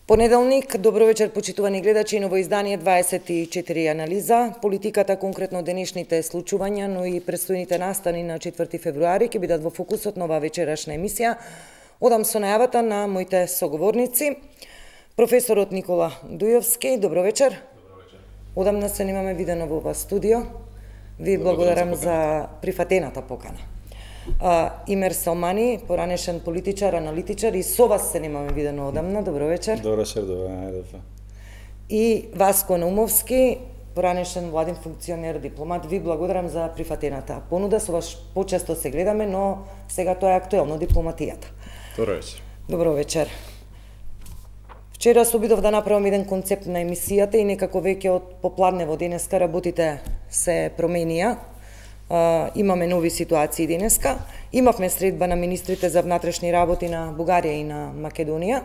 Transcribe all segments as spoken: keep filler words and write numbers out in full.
Понеделник, добро вечер почитувани гледачи, ново издание дваесет и четири анализа. Политиката, конкретно денешните случувања, но и предстојните настани на четврти февруари ќе бидат во фокусот на оваа вечерашна емисија. Одам со најавата на моите соговорници. Професорот Никола Дујовски, добро вечер. Добро вечер. Одамна се немаме видено во ова студио. Ви благодарам за прифатената покана. Uh, Имер Салмани, поранешен политичар, аналитичар, и со вас се немаме видено одамна. Добро вечер. Добро вечер, добро вечер. И Васко Наумовски, поранешен владин функционер, дипломат. Ви благодарам за прифатената понуда. Со вас почесто се гледаме, но сега тоа е актуелно, дипломатијата. Добро вечер. Добро вечер. Вчера се обидов да направам еден концепт на емисијата и некако веќе од попладнево денеска работите се променија. Uh, имаме нови ситуации денеска. Имавме средба на министрите за внатрешни работи на Бугарија и на Македонија.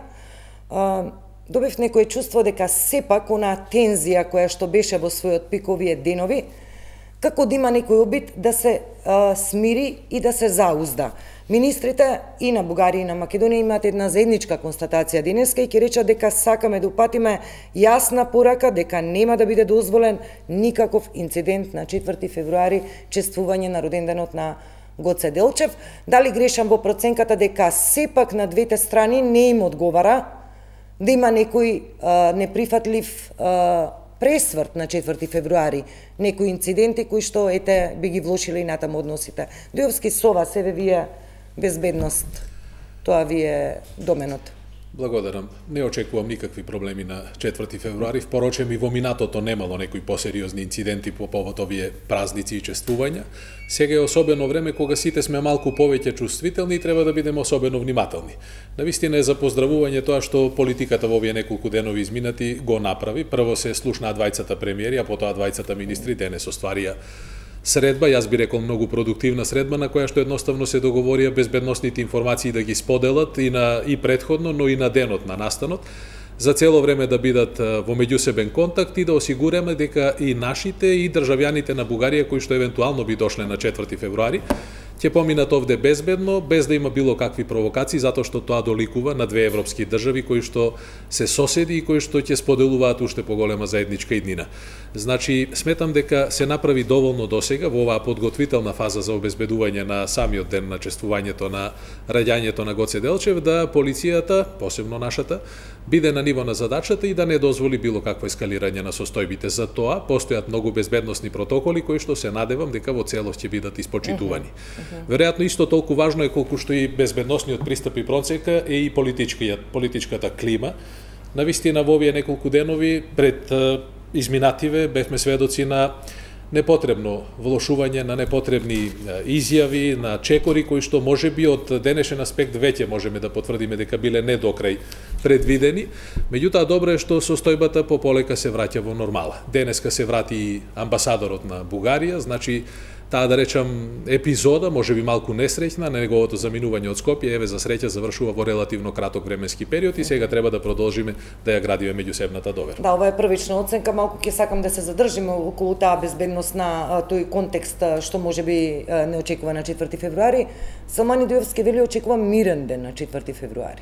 Uh, добив некое чувство дека сепак она тензија која што беше во својот пик овие денови, како да има некој обид да се uh, смири и да се заузда. Министрите и на Бугарија и на Македонија имаат една заедничка констатација денеска и ќе речат дека сакаме да упатиме јасна порака дека нема да биде дозволен никаков инцидент на четврти февруари, чествување на роденденот на Гоце Делчев. Дали грешам во проценката дека сепак на двете страни не им одговара да има некој а, неприфатлив а, пресврт на четврти февруари, некои инциденти кои што ете би ги влошиле и натаму односите. Дујовски, со вас еве вие безбедност, тоа ви е доменот. Благодарам. Не очекувам никакви проблеми на четврти февруари. Впорочем и во минатото немало некои посериозни инциденти по повод овие празници и чествувања. Сега е особено време кога сите сме малку повеќе чувствителни и треба да бидеме особено внимателни. Навистина е за поздравување тоа што политиката во овие неколку денови изминати го направи. Прво се слушнаа двајцата премиери, а потоа двајцата министри денес остварија средба, јас би рекол многу продуктивна средба на која што едноставно се договорија безбедносните информации да ги споделат и на и претходно, но и на денот на настанот, за цело време да бидат во меѓусебен контакт и да осигураме дека и нашите и државјаните на Бугарија кои што евентуално би дошле на четврти февруари ќе поминат овде безбедно, без да има било какви провокации, затоа што тоа доликува на две европски држави кои што се соседи и кои што ќе споделуваат уште поголема заедничка иднина. Значи, сметам дека се направи доволно досега во оваа подготвителна фаза за обезбедување на самиот ден на чествувањето на раѓањето на Гоце Делчев, да полицијата, посебно нашата, биде на ниво на задачата и да не дозволи било какво ескалирање на состојбите. За тоа постојат многу безбедносни протоколи кои што се надевам дека во целост ќе бидат испочитувани. Uh -huh. Веројатно исто толку важно е колку што и безбедносниот пристап и процека е и политичката клима. Навистина во овие неколку денови пред изминативе бевме сведоци на непотребно влошување, на непотребни изјави, на чекори кои што можеби од денешен аспект веќе можеме да потврдиме дека биле не до крај предвидени. Меѓутоа добро е што состојбата пополека се враќа во нормала. Денеска се врати и амбасадорот на Бугарија, значи таа да речам епизода, може би малку несреќна, на неговото заминување од Скопје, еве за среќа завршува во релативно краток временски период и сега треба да продолжиме да ја градиме меѓусебната доверба. Да, ова е првична оценка, малку ќе сакам да се задржиме околу таа безбедност на тој контекст што може би не очекува на четврти февруари. Салмани Дујовски вели очекува мирен ден на четврти февруари.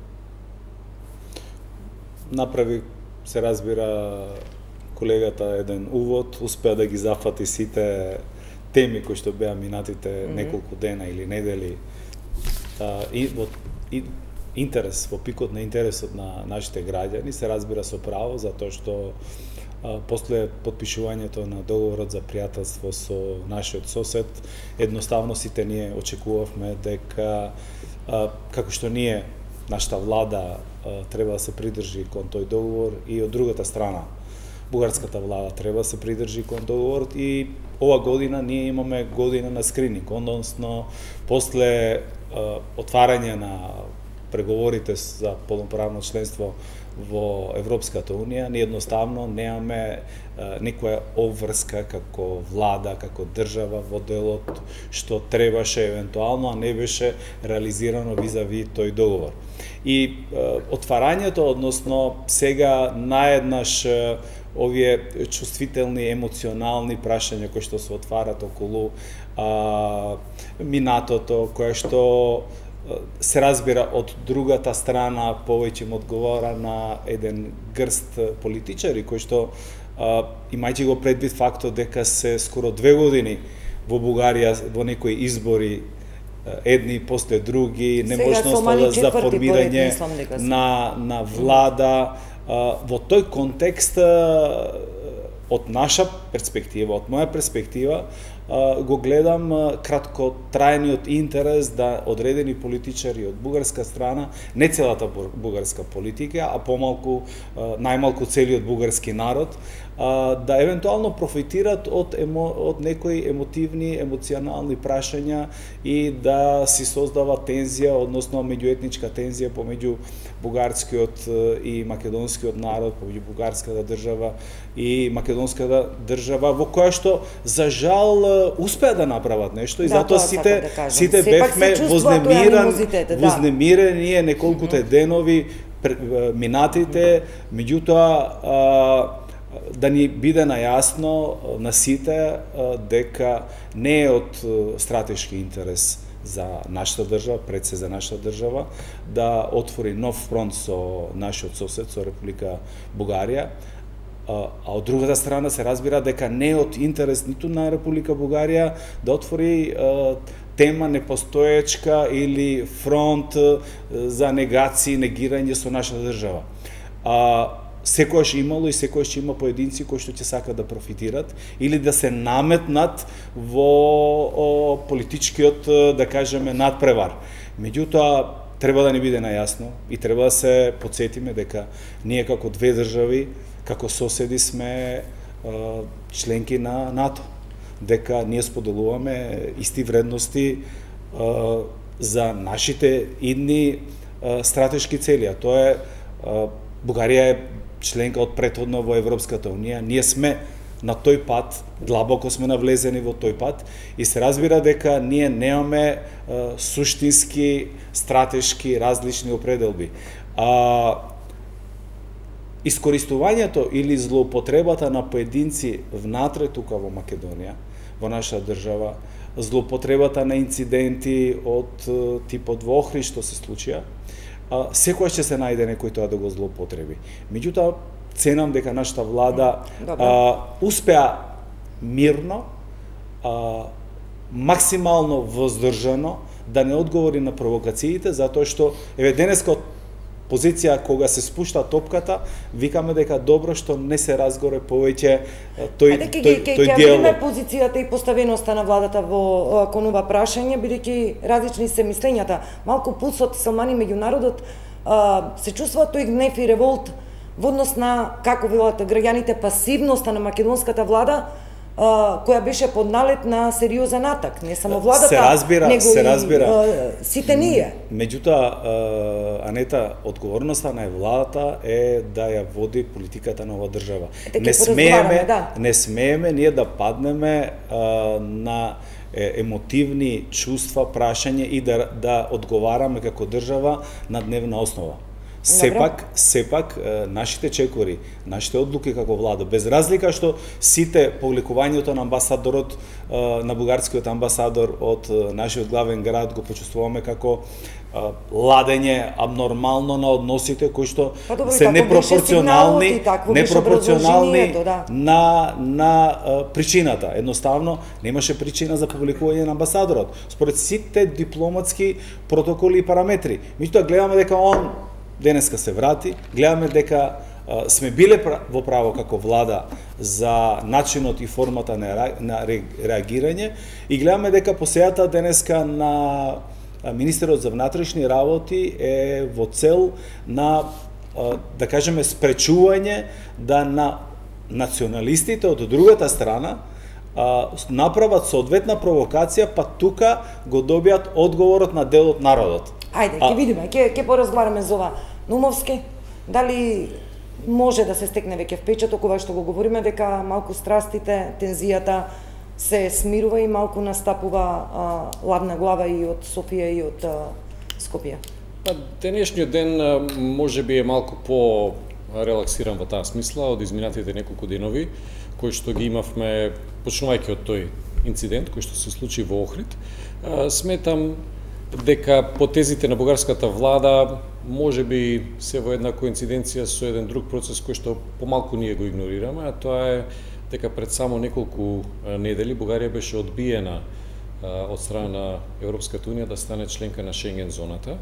Направи, се разбира, колегата еден увод, успеа да ги зафати сите теми кои што беа минатите mm -hmm. неколку дена или недели а, и во и, интерес, во пикот на интересот на нашите граѓани, се разбира со право, затоа што а, после подпишувањето на договорот за пријателство со нашиот сосед, едноставно сите ние очекувавме дека а, како што ние, нашата влада, а, треба да се придржи кон тој договор и од другата страна, бугарската влада треба да се придржи кон договорот и ова година ние имаме година на скрининг, односно после а, отварање на преговорите за полноправно членство во Европската унија, ние едноставно немаме а, некоја обврска како влада, како држава во делот што требаше евентуално, а не беше реализирано визави тој договор. И а, отварањето, односно сега наеднаш овие чувствителни, емоционални прашања кои што се отварат околу а, минатото, кое што се разбира од другата страна повеќе им одговара на еден грст политичари кои што имајќи го предвид фактот дека се скоро две години во Бугарија во некои избори едни после други, неможноста за формирање на на влада, во тој контекст од наша перспектива, од моја перспектива, го гледам краткотрајниот интерес да одредени политичари од бугарска страна, не целата бугарска политика, а помалку, најмалку целиот бугарски народ, да евентуално профитират од, емо, од некои емотивни, емоционални прашања и да си создава тензија, односно меѓуетничка тензија помеѓу бугарскиот и македонскиот народ, помеѓу бугарската држава и македонската држава, во која што за жал успеа да направат нешто и да, затоа сите да сите бевме вознемиран, да. вознемирени неколкуте денови минатите, меѓутоа да ни биде најасно на сите дека не е од стратешки интерес за нашата држава, пред се за нашата држава, да отвори нов фронт со нашиот сосед, со Република Бугарија, а од другата страна се разбира дека не е од интерес ниту на Република Бугарија да отвори тема непостоечка или фронт за негации, негирање со нашата држава. А, секојаш имало и секојаш има поединци кои што ќе сакат да профитират или да се наметнат во о, политичкиот, да кажеме, надпревар. Меѓутоа, треба да ни биде најасно и треба да се потсетиме дека ние како две држави, како соседи сме а, членки на НАТО, дека ние споделуваме исти вредности а, за нашите идни а, стратешки цели, а тоа е а, Бугарија е членка од претходно во Европската Унија, ние сме на тој пат, длабоко сме навлезени во тој пат и се разбира дека ние немаме е, суштински, стратешки, различни определби. А, искористувањето или злоупотребата на поединци внатре тука во Македонија, во наша држава, злоупотребата на инциденти од типот во Охрид што се случија, секојаш ќе се најде некој тоа да го злоупотреби. Меѓутоа, ценам дека нашата влада а, успеа мирно, а, максимално воздржано да не одговори на провокациите, затоа што, еве, денеска од позиција кога се спушта топката, викаме дека добро што не се разгоре повеќе тој Ајде, ке, тој ке, тој ке, диалог. Ке позицијата и поставеноста на владата во кон ова прашање, бидејќи различни се мислењата. Малку пулсот се мани меѓу народот, а, се чувствува тој гнев и револт во однос на, како велат граѓаните, пасивноста на македонската влада, Uh, која беше под налет на сериозен атак, не само владата, се разбира, него се разбира. и uh, сите ние. Меѓутоа, Анета, одговорноста на владата е да ја води политиката на оваа држава. Ете, не смееме, да. не смееме ние да паднеме uh, на емотивни чувства, прашање и да, да одговараме како држава на дневна основа. Сепак, сепак, нашите чекори, нашите одлуки како влада, без разлика што сите повлекувањето на амбасадорот, на бугарскиот амбасадор од нашиот главен град го почувствуваме како ладење абнормално на односите кои што па, добро, се непропорционални, непропорционални да. на на причината. Едноставно немаше причина за повлекување на амбасадорот според сите дипломатски протоколи и параметри. Меѓутоа гледаме дека он денеска се врати, гледаме дека а, сме биле во право како влада за начинот и формата на, на реагирање и гледаме дека посејата денеска на министерот за внатрешни работи е во цел на, а, да кажеме, спречување да на националистите од другата страна а, направат соодветна провокација, па тука го добијат одговорот на дел од народот. Ајде, ќе видиме, ќе ќе поразговараме за ова. Нумовски, дали може да се стекне веќе впечаток ова што го говориме, дека малку страстите, тензијата се смирува и малку настапува а, ладна глава и од Софија и од а, Скопје? Па, денешниот ден може би е малку по релаксиран во таа смисла од изминатите неколку денови, кои што ги имавме, почнувајќи од тој инцидент кој што се случи во Охрид. Сметам дека потезите на бугарската влада може би се во една коинциденција со еден друг процес кој што помалку ние го игнорираме, а тоа е дека пред само неколку недели Бугарија беше одбиена од страна на Европската унија да стане членка на Шенген зоната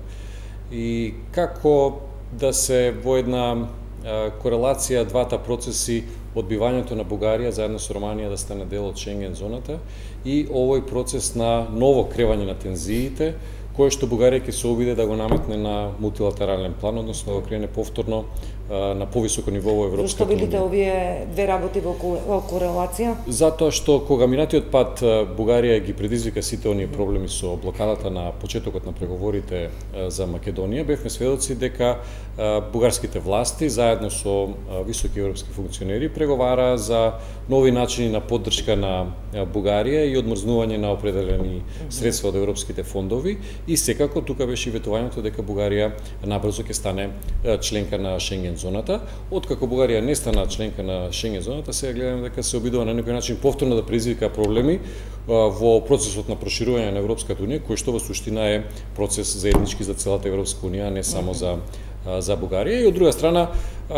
и како да се во една корелација двата процеси, одбивањето на Бугарија заедно со Романија да стане дел од Шенген зоната и овој процес на ново кревање на тензиите, кое што Бугарија ќе се обиде да го наметне на мултилатерален план, односно да го крене повторно на повисоко ниво во Европската унија. Зошто видите овие две работи во корелација? Затоа што кога минатиот пат Бугарија ги предизвика сите оние проблеми со блокадата на почетокот на преговорите за Македонија, бевме сведоци дека бугарските власти заедно со високи европски функционери преговара за нови начини на поддршка на Бугарија и одмрзнување на определени средства од европските фондови и секако тука беше ветувањето дека Бугарија набрзо ќе стане членка на Шенген зоната. Откако Бугарија не стана членка на Шенген зоната, сега гледаме дека се обидува на некој начин повторно да предизвика проблеми во процесот на проширување на Европската унија, кој што во суштина е процес заеднички за целата Европска унија, а не само за за Бугарија. И од друга страна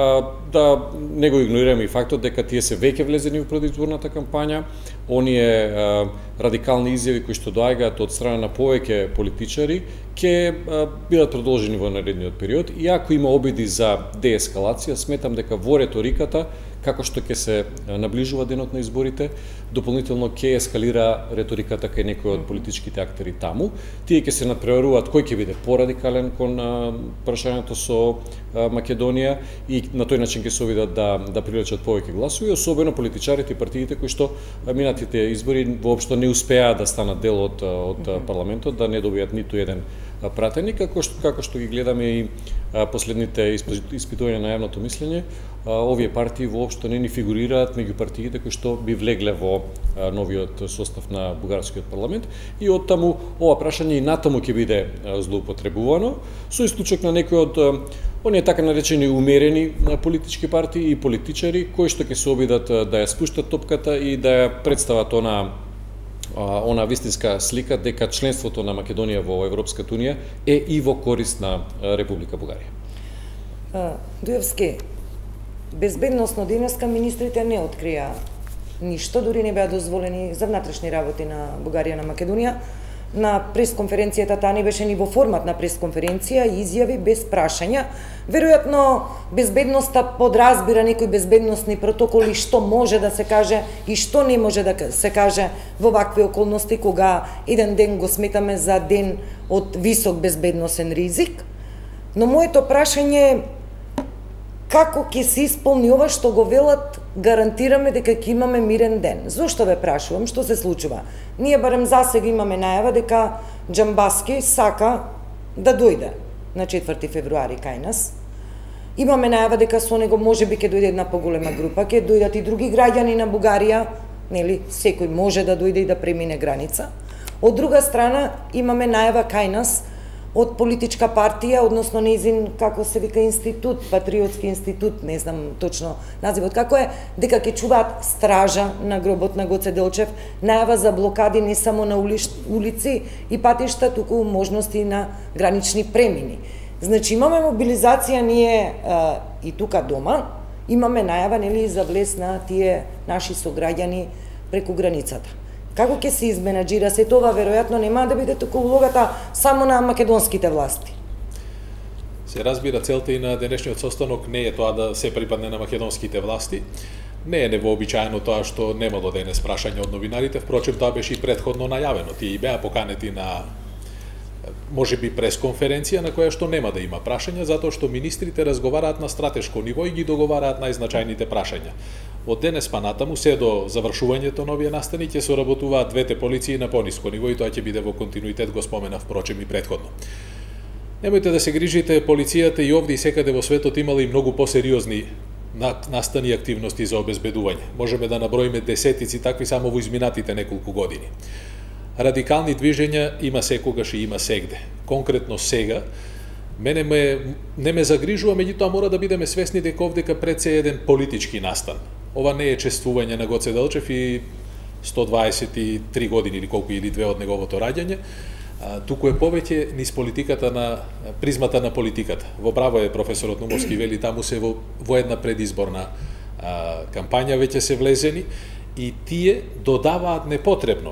да не го игнорираме и фактот дека тие се веќе влезени во предизборната кампања, оние радикални изјави кои што доаѓаат од страна на повеќе политичари ќе бидат продолжени во наредниот период. И ако има обиди за деескалација, сметам дека во реториката, како што ќе се наближува денот на изборите, дополнително ќе ескалира реториката кај некои од политичките актери таму. Тие ќе се надпреваруваат кој ќе биде порадикален кон прашањето со Македонија и на тој начин ќе се обидат да да привлечат повеќе гласови, особено политичарите и партиите кои што минатите избори воопшто не успеа да станат дел од од парламентот, да не добијат ниту еден пратеник, како што како што ги гледаме и последните испитувања на јавното мислење, овие партии воопшто не ни фигурираат меѓу партиите кои што би влегле во новиот состав на бугарскиот парламент и оттаму ова прашање и натаму ќе биде злоупотребувано, со исклучок на некои од оние така наречени умерени политички партии и политичари кои што ќе се обидат да ја спуштат топката и да ја представат она она вистинска слика дека членството на Македонија во Европската унија е и во корист на Република Бугарија. Дуевски, безбедносно денеска министрите не открија ништо, дури не беа дозволени за внатрешни работи на Бугарија на Македонија. На пресконференцијата таа не беше ни во формат на пресконференција, изјави без прашања. Веројатно безбедноста подразбира некои безбедносни протоколи што може да се каже и што не може да се каже во вакви околности кога еден ден го сметаме за ден од висок безбедносен ризик. Но моето прашање е како ќе се исполни ова што го велат, гарантираме дека ќе имаме мирен ден. Зошто ве прашувам, што се случува? Ние барем засега имаме најава дека Џамбаски сака да дојде на четврти февруари кај нас. Имаме најава дека со него можеби ќе дојде една поголема група, ќе дојдат и други граѓани на Бугарија, нели, секој може да дојде и да премине граница. Од друга страна, имаме најава кај нас од политичка партија, односно нејзин, како се вика, институт, патриотски институт, не знам точно називот како е, дека ќе чуваат стража на гробот на Гоце Делчев, најава за блокади не само на улици и патишта, туку можности на гранични премини. Значи имаме мобилизација ние а, и тука дома, имаме најава нели за влез на тие наши сограѓани преку границата. Како ќе се изменаџира се тоа, веројатно нема да биде туку улогата само на македонските власти. Се разбира, целта и на денешниот состанок не е тоа да се припадне на македонските власти. Не е невообичаено тоа што немало денес прашање од новинарите, впрочем тоа беше и претходно најавено. Тие и беа поканети на можеби пресконференција на која што нема да има прашања, затоа што министрите разговараат на стратешко ниво и ги договараат најзначајните прашања. Од денес па натаму, се до завршувањето на овие настани, ќе соработуваат двете полиции на пониско ниво и тоа ќе биде во континуитет, го споменав впрочем и претходно. Немојте да се грижите, полицијата и овде и секаде во светот имала и многу посериозни настани активности за обезбедување. Можеме да наброиме десетици такви само во изминатите неколку години. Радикални движења има секогаш и има сегде. Конкретно сега, мене ме, не ме загрижува, меѓутоа мора да бидеме свесни дека овдека пред се еден политички настан. Ова не е чествување на Гоце Делчев и сто дваесет и три години или колку или две од неговото раѓање, туку е повеќе низ политиката на призмата на политиката. Во право е професорот Нумовски вели, таму се во, во една предизборна а, кампања веќе се влезени и тие додаваат непотребно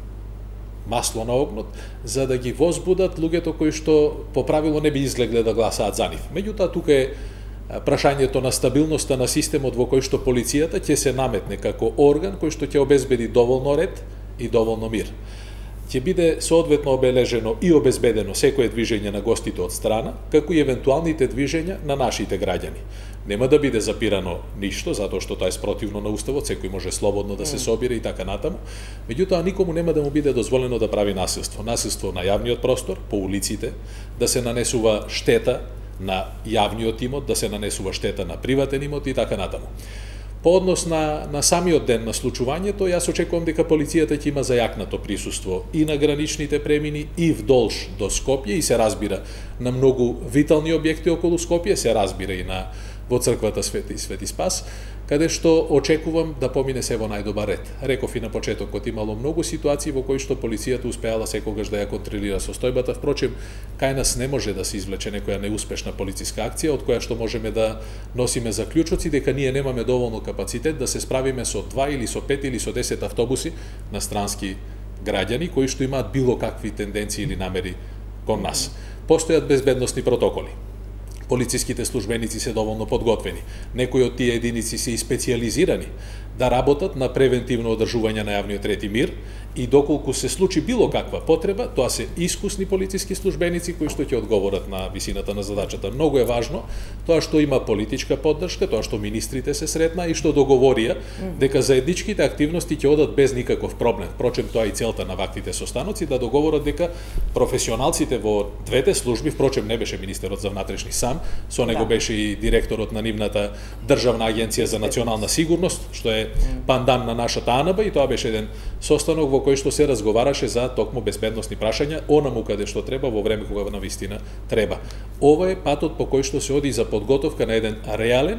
масло на огнот, за да ги возбудат луѓето кои што по правило не би излегле да гласаат за нив. Меѓутоа, тука е прашањето на стабилноста на системот во кој што полицијата ќе се наметне како орган кој што ќе обезбеди доволно ред и доволно мир. Ќе биде соодветно обележено и обезбедено секое движење на гостите од страна, како и евентуалните движења на нашите граѓани. Нема да биде запирано ништо, затоа што тоа е спротивно на уставот, секој може слободно да се собира и така натаму. Меѓутоа, никому нема да му биде дозволено да прави насилство. Насилство на јавниот простор, по улиците, да се нанесува штета на јавниот имот, да се нанесува штета на приватен имот и така натаму. По однос на, на самиот ден на случувањето, јас очекувам дека полицијата ќе има зајакнато присуство и на граничните премини и вдолж до Скопје и се разбира на многу витални објекти околу Скопје, се разбира и на во црквата Свети Свети Спас, каде што очекувам да помине се во најдобар ред. Реков и на почетокот, имало многу ситуации во кои што полицијата успеала секогаш да ја контролира состојбата, впрочем, кај нас не може да се извлече некоја неуспешна полициска акција, од која што можеме да носиме заклучоци дека ние немаме доволно капацитет да се справиме со два или со пет или со десет автобуси на странски граѓани кои што имаат било какви тенденции или намери кон нас. Постојат безбедносни протоколи. Полициските службеници се доволно подготвени. Некои од тие единици се и специјализирани да работат на превентивно одржување на јавниот ред и мир и доколку се случи било каква потреба, тоа се искусни полициски службеници кои што ќе одговорат на висината на задачата. Многу е важно тоа што има политичка поддршка, тоа што министрите се сретна и што договорија дека заедничките активности ќе одат без никаков проблем. Впрочем, тоа и целта на ваквите состаноци, да договорат дека професионалците во двете служби, впрочем не беше министерот за внатрешни сам, со него беше и директорот на нивната државна агенција за национална сигурност, што е пандан на нашата АНБ, и тоа беше еден состанок во кој што се разговараше за токму безбедносни прашања, онаму каде што треба, во време кога на вистина треба. Ова е патот по кој што се оди за подготовка на еден реален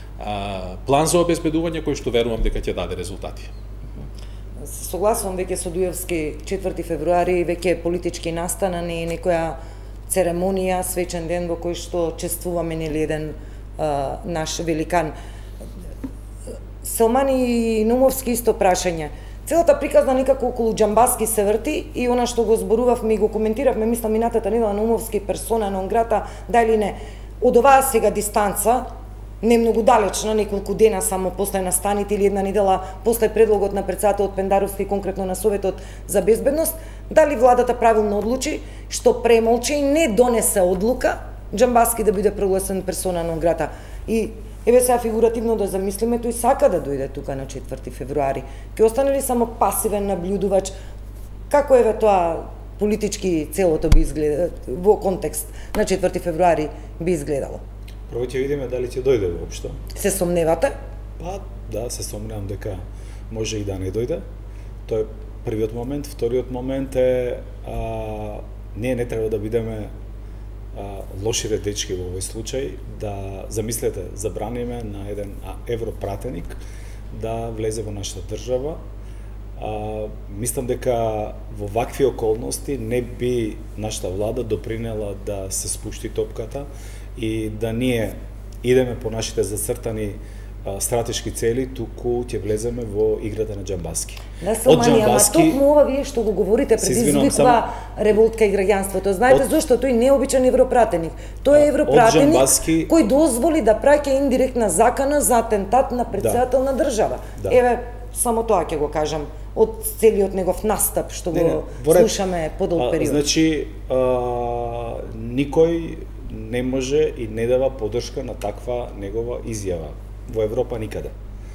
а, план за обезбедување кој што верувам дека ќе даде резултати. Согласувам веќе со Дуевски, четврти февруари веќе политички настана, не е некоја церемонија, свечен ден во кој што чествуваме нели еден а, наш великан. Селмани и Нумовски исто прашање. Целата приказна некако околу Џамбаски се врти и она што го зборувавме и го коментиравме, мислам, минатата недела, Нумовски персона нон грата, да или не, од оваа сега дистанца, не многу далечна, неколку дена само после настаните или една недела после предлогот на председателот Пендаровски, конкретно на Советот за безбедност, дали владата правилно одлучи, што премолчи и не донесе одлука Џамбаски да биде прогласен персона нон грата. И еве сега фигуративно да замислиме, тој сака да дојде тука на четврти февруари. Ќе остане ли само пасивен наблюдувач? Како еве тоа политички целото би изгледа во контекст на четврти февруари би изгледало? Прво ќе видиме дали ќе дојде воопшто. Се сомневате? Па, да, се сомневам дека може и да не дојде. Тоа е првиот момент. Вториот момент е а, ние не треба да бидеме а, лошите дечки во овој случај, да замислете, забраниме на еден европратеник да влезе во нашата држава. А, мислам дека во вакви околности не би нашата влада допринела да се спушти топката и да ние идеме по нашите зацртани а, стратешки цели, туку ќе влеземе во играта на Џамбаски. Да, Селмани, ама токму ова вие што го говорите предизвиква револтка и граѓанството. Знаете од... зашто тој не е обичен европратеник. Тој е европратеник Џамбаски... кој дозволи да праќа индиректна закана за атентат на председател да. на држава. Да. Еве, само тоа ќе го кажам од целиот негов настап што не, го не, слушаме подолг период. Значи, а, никој не може и не дава поддршка на таква негова изјава. Во Европа никаде.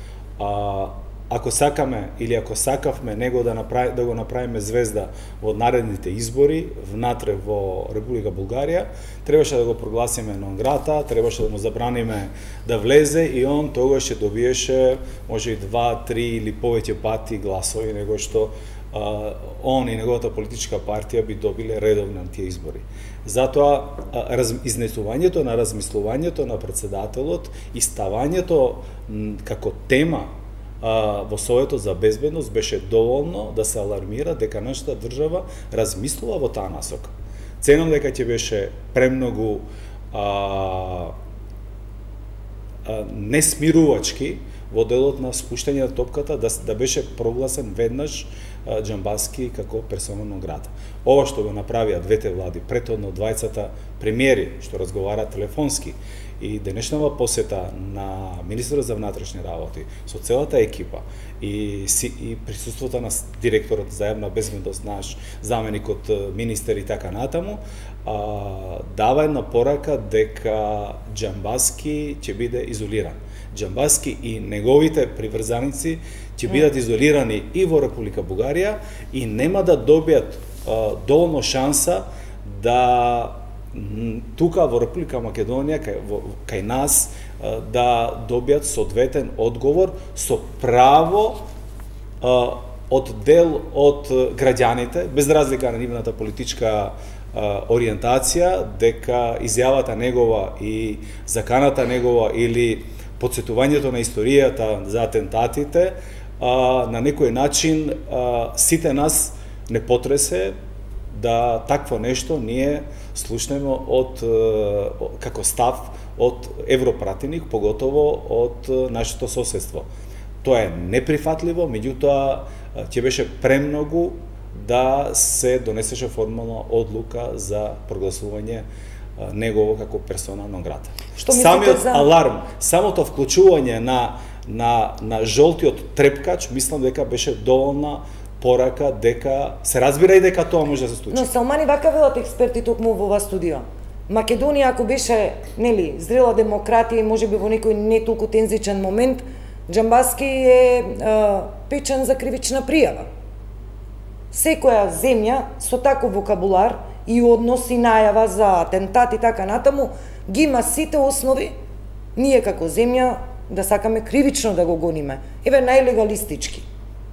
А, ако сакаме или ако сакавме него да, направи, да го направиме звезда во наредните избори внатре во Република Булгарија, требаше да го прогласиме нон грата, требаше да му забраниме да влезе и он тогаш ќе добиеше може и два, три или повеќе пати гласови него што а, он и неговата политичка партија би добиле редовно на тие избори. Затоа раз, изнесувањето на размислувањето на председателот и ставањето м, како тема а, во Советот за безбедност беше доволно да се алармира дека нашата држава размислува во таа насока. Ценам дека ќе беше премногу а, а, несмирувачки во делот на спуштање на топката да, да беше прогласен веднаш а, Џамбаски како персона нон грата. Ова што го направија двете влади, претhodно двајцата премиери што разговараат телефонски и денешнава посета на министерот за внатрешни работи со целата екипа и, си, и присуството на директорот за јавна безбедност, наш заменикот министер и така натаму, а, дава една порака дека Џамбаски ќе биде изолиран. Џамбаски и неговите приврзаници ќе бидат изолирани и во Република Бугарија и нема да добијат а, доволно шанса да тука во Република Македонија, кај, во, кај нас, а, да добијат соодветен одговор со право а, од дел од граѓаните, без разлика на нивната политичка а, ориентација, дека изјавата негова и заканата негова или подсетувањето на историјата за атентатите а, на некој начин а, сите нас не потресе да такво нешто ние слушнеме од како став од европратеник, поготово од нашето соседство. Тоа е неприфатливо, меѓутоа ќе беше премногу да се донесеше формална одлука за прогласување негово како персона нон грата. Самиот за... аларм, самото вклучување на на на жолтиот трепкач, мислам дека беше доволна порака дека се разбира и дека тоа може да се случи. Но Салмани, вака велат експерти токму во ова студио. Македонија ако беше, нели, зрела демократија и можеби во некој не толку тензичен момент, Џамбаски е а, печен за кривична пријава. Секоја земја со таков вокабулар и однос и најава за атентат и така натаму ги има сите основи ние како земја да сакаме кривично да го гониме. Еве најлегалистички.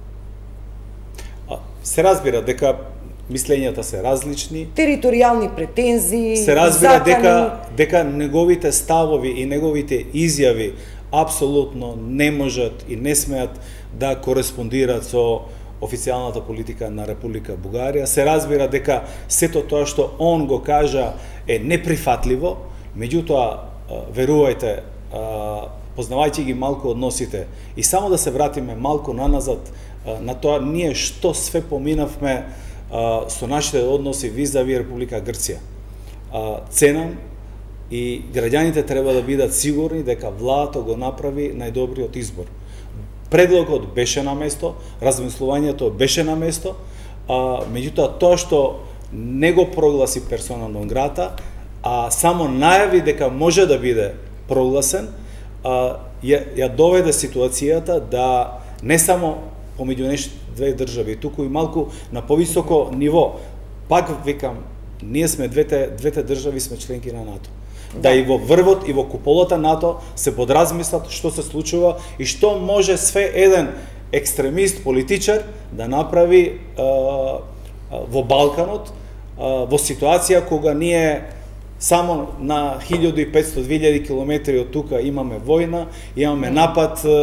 Се разбира дека мислењата се различни, територијални претензии, се разбира закани... дека дека неговите ставови и неговите изјави апсолутно не можат и не смеат да кореспондираат со официјалната политика на Република Бугарија. Се разбира дека сето тоа што он го кажа е неприфатливо, меѓутоа верувајте, познавајќи ги малку односите и само да се вратиме малку наназад на тоа ние што све поминавме а, со нашите односи визави Република Грција. А, ценам и граѓаните треба да бидат сигурни дека владата го направи најдобриот избор. Предлогот беше на место, размислувањето беше на место, а, меѓутоа тоа што не го прогласи персона нон грата, а само најави дека може да биде прогласен, а, ја, ја доведе ситуацијата да не само помеѓу нешто две држави, туку и малку на повисоко ниво. Пак викам, ние сме двете двете држави сме членки на НАТО. Да, да и во врвот и во куполата НАТО се подразмислат што се случува и што може све еден екстремист, политичар да направи а, а, во Балканот, а, во ситуација кога ние само на илјаду и петстотини до две илјади километри од тука имаме војна, имаме напад е,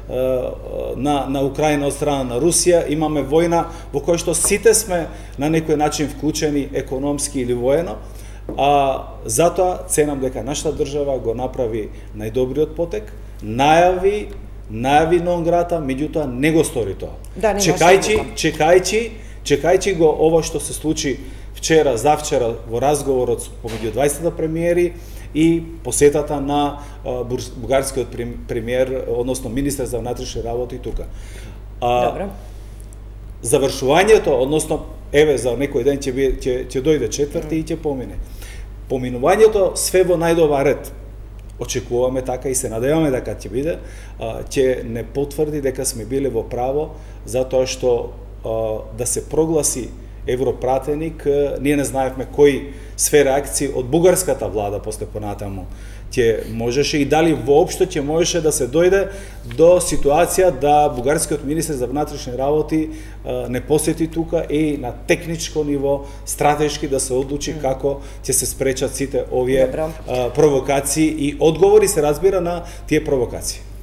е, на, на Украина од страна на Русија, имаме војна во која што сите сме на некој начин вклучени економски или воено, а затоа ценам дека нашата држава го направи најдобриот потек, најави, најави нон грата, меѓутоа не го стори тоа. Да, чекајќи, чекајќи, чекајќи го ова што се случи вчера, завчера во разговорот помеѓу двајцата премиери и посетата на а, бугарскиот премиер, односно министер за внатрешни работи тука. А, Добро. Завршувањето, односно еве за некој ден ќе ќе ќе дојде четврти mm. и ќе помине. Поминувањето све во најдобар ред. Очекуваме така и се надеваме дека ќе биде, а, ќе не потврди дека сме биле во право затоа што а, да се прогласи европратеник, ние не знаевме кои све реакции од бугарската влада после понатаму ќе можеше и дали воопшто ќе можеше да се дојде до ситуација да бугарскиот министер за внатрешни работи не посети тука и на техничко ниво, стратешки да се одлучи mm. како ќе се спречат сите овие Добро. провокации и одговори се разбира на тие провокации.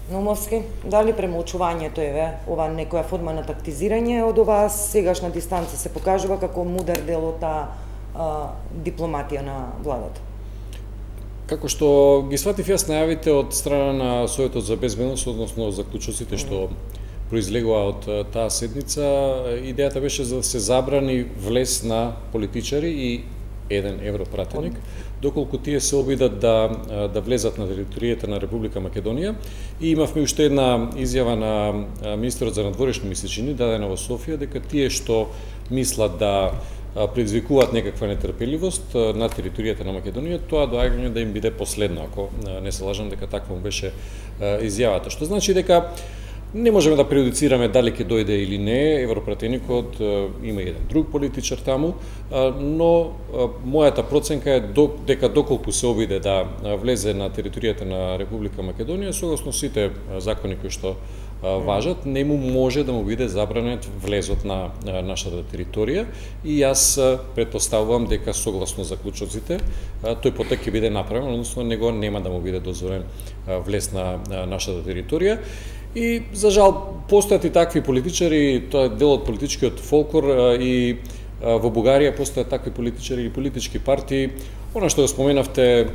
Наумовски, дали премолчувањето е ова некоја форма на тактизирање од оваа сегашна дистанца се покажува како мудар дел од таа дипломатија на владата? Како што ги сватив јас најавите од страна на Советот за безбедност, односно заклучоците што произлегува од таа седница, идејата беше за да се забрани влез на политичари и еден европратеник, доколку тие се обидат да, да влезат на територијата на Република Македонија. И имавме уште една изјава на министерот за надворешни месечини, дадена во Софија, дека тие што мислат да предизвикуваат некаква нетрпеливост на територијата на Македонија, тоа доаѓање да им биде последно, ако не се лажам дека таква му беше изјавата. Што значи дека не можеме да преюдицираме дали ќе дојде или не, европратеникот има еден друг политичар таму, но мојата проценка е дека доколку се обиде да влезе на територијата на Република Македонија, согласно сите закони кои што важат, не му може да му биде забранет влезот на нашата територија и јас претпоставувам дека согласно заклучоците тој потек ќе биде направен, односно него нема да му биде дозволен влез на нашата територија. И, за жал, постојат и такви политичари, тоа е дел од политичкиот фолклор и во Бугарија постојат такви политичари и политички партии. Она што го споменавте,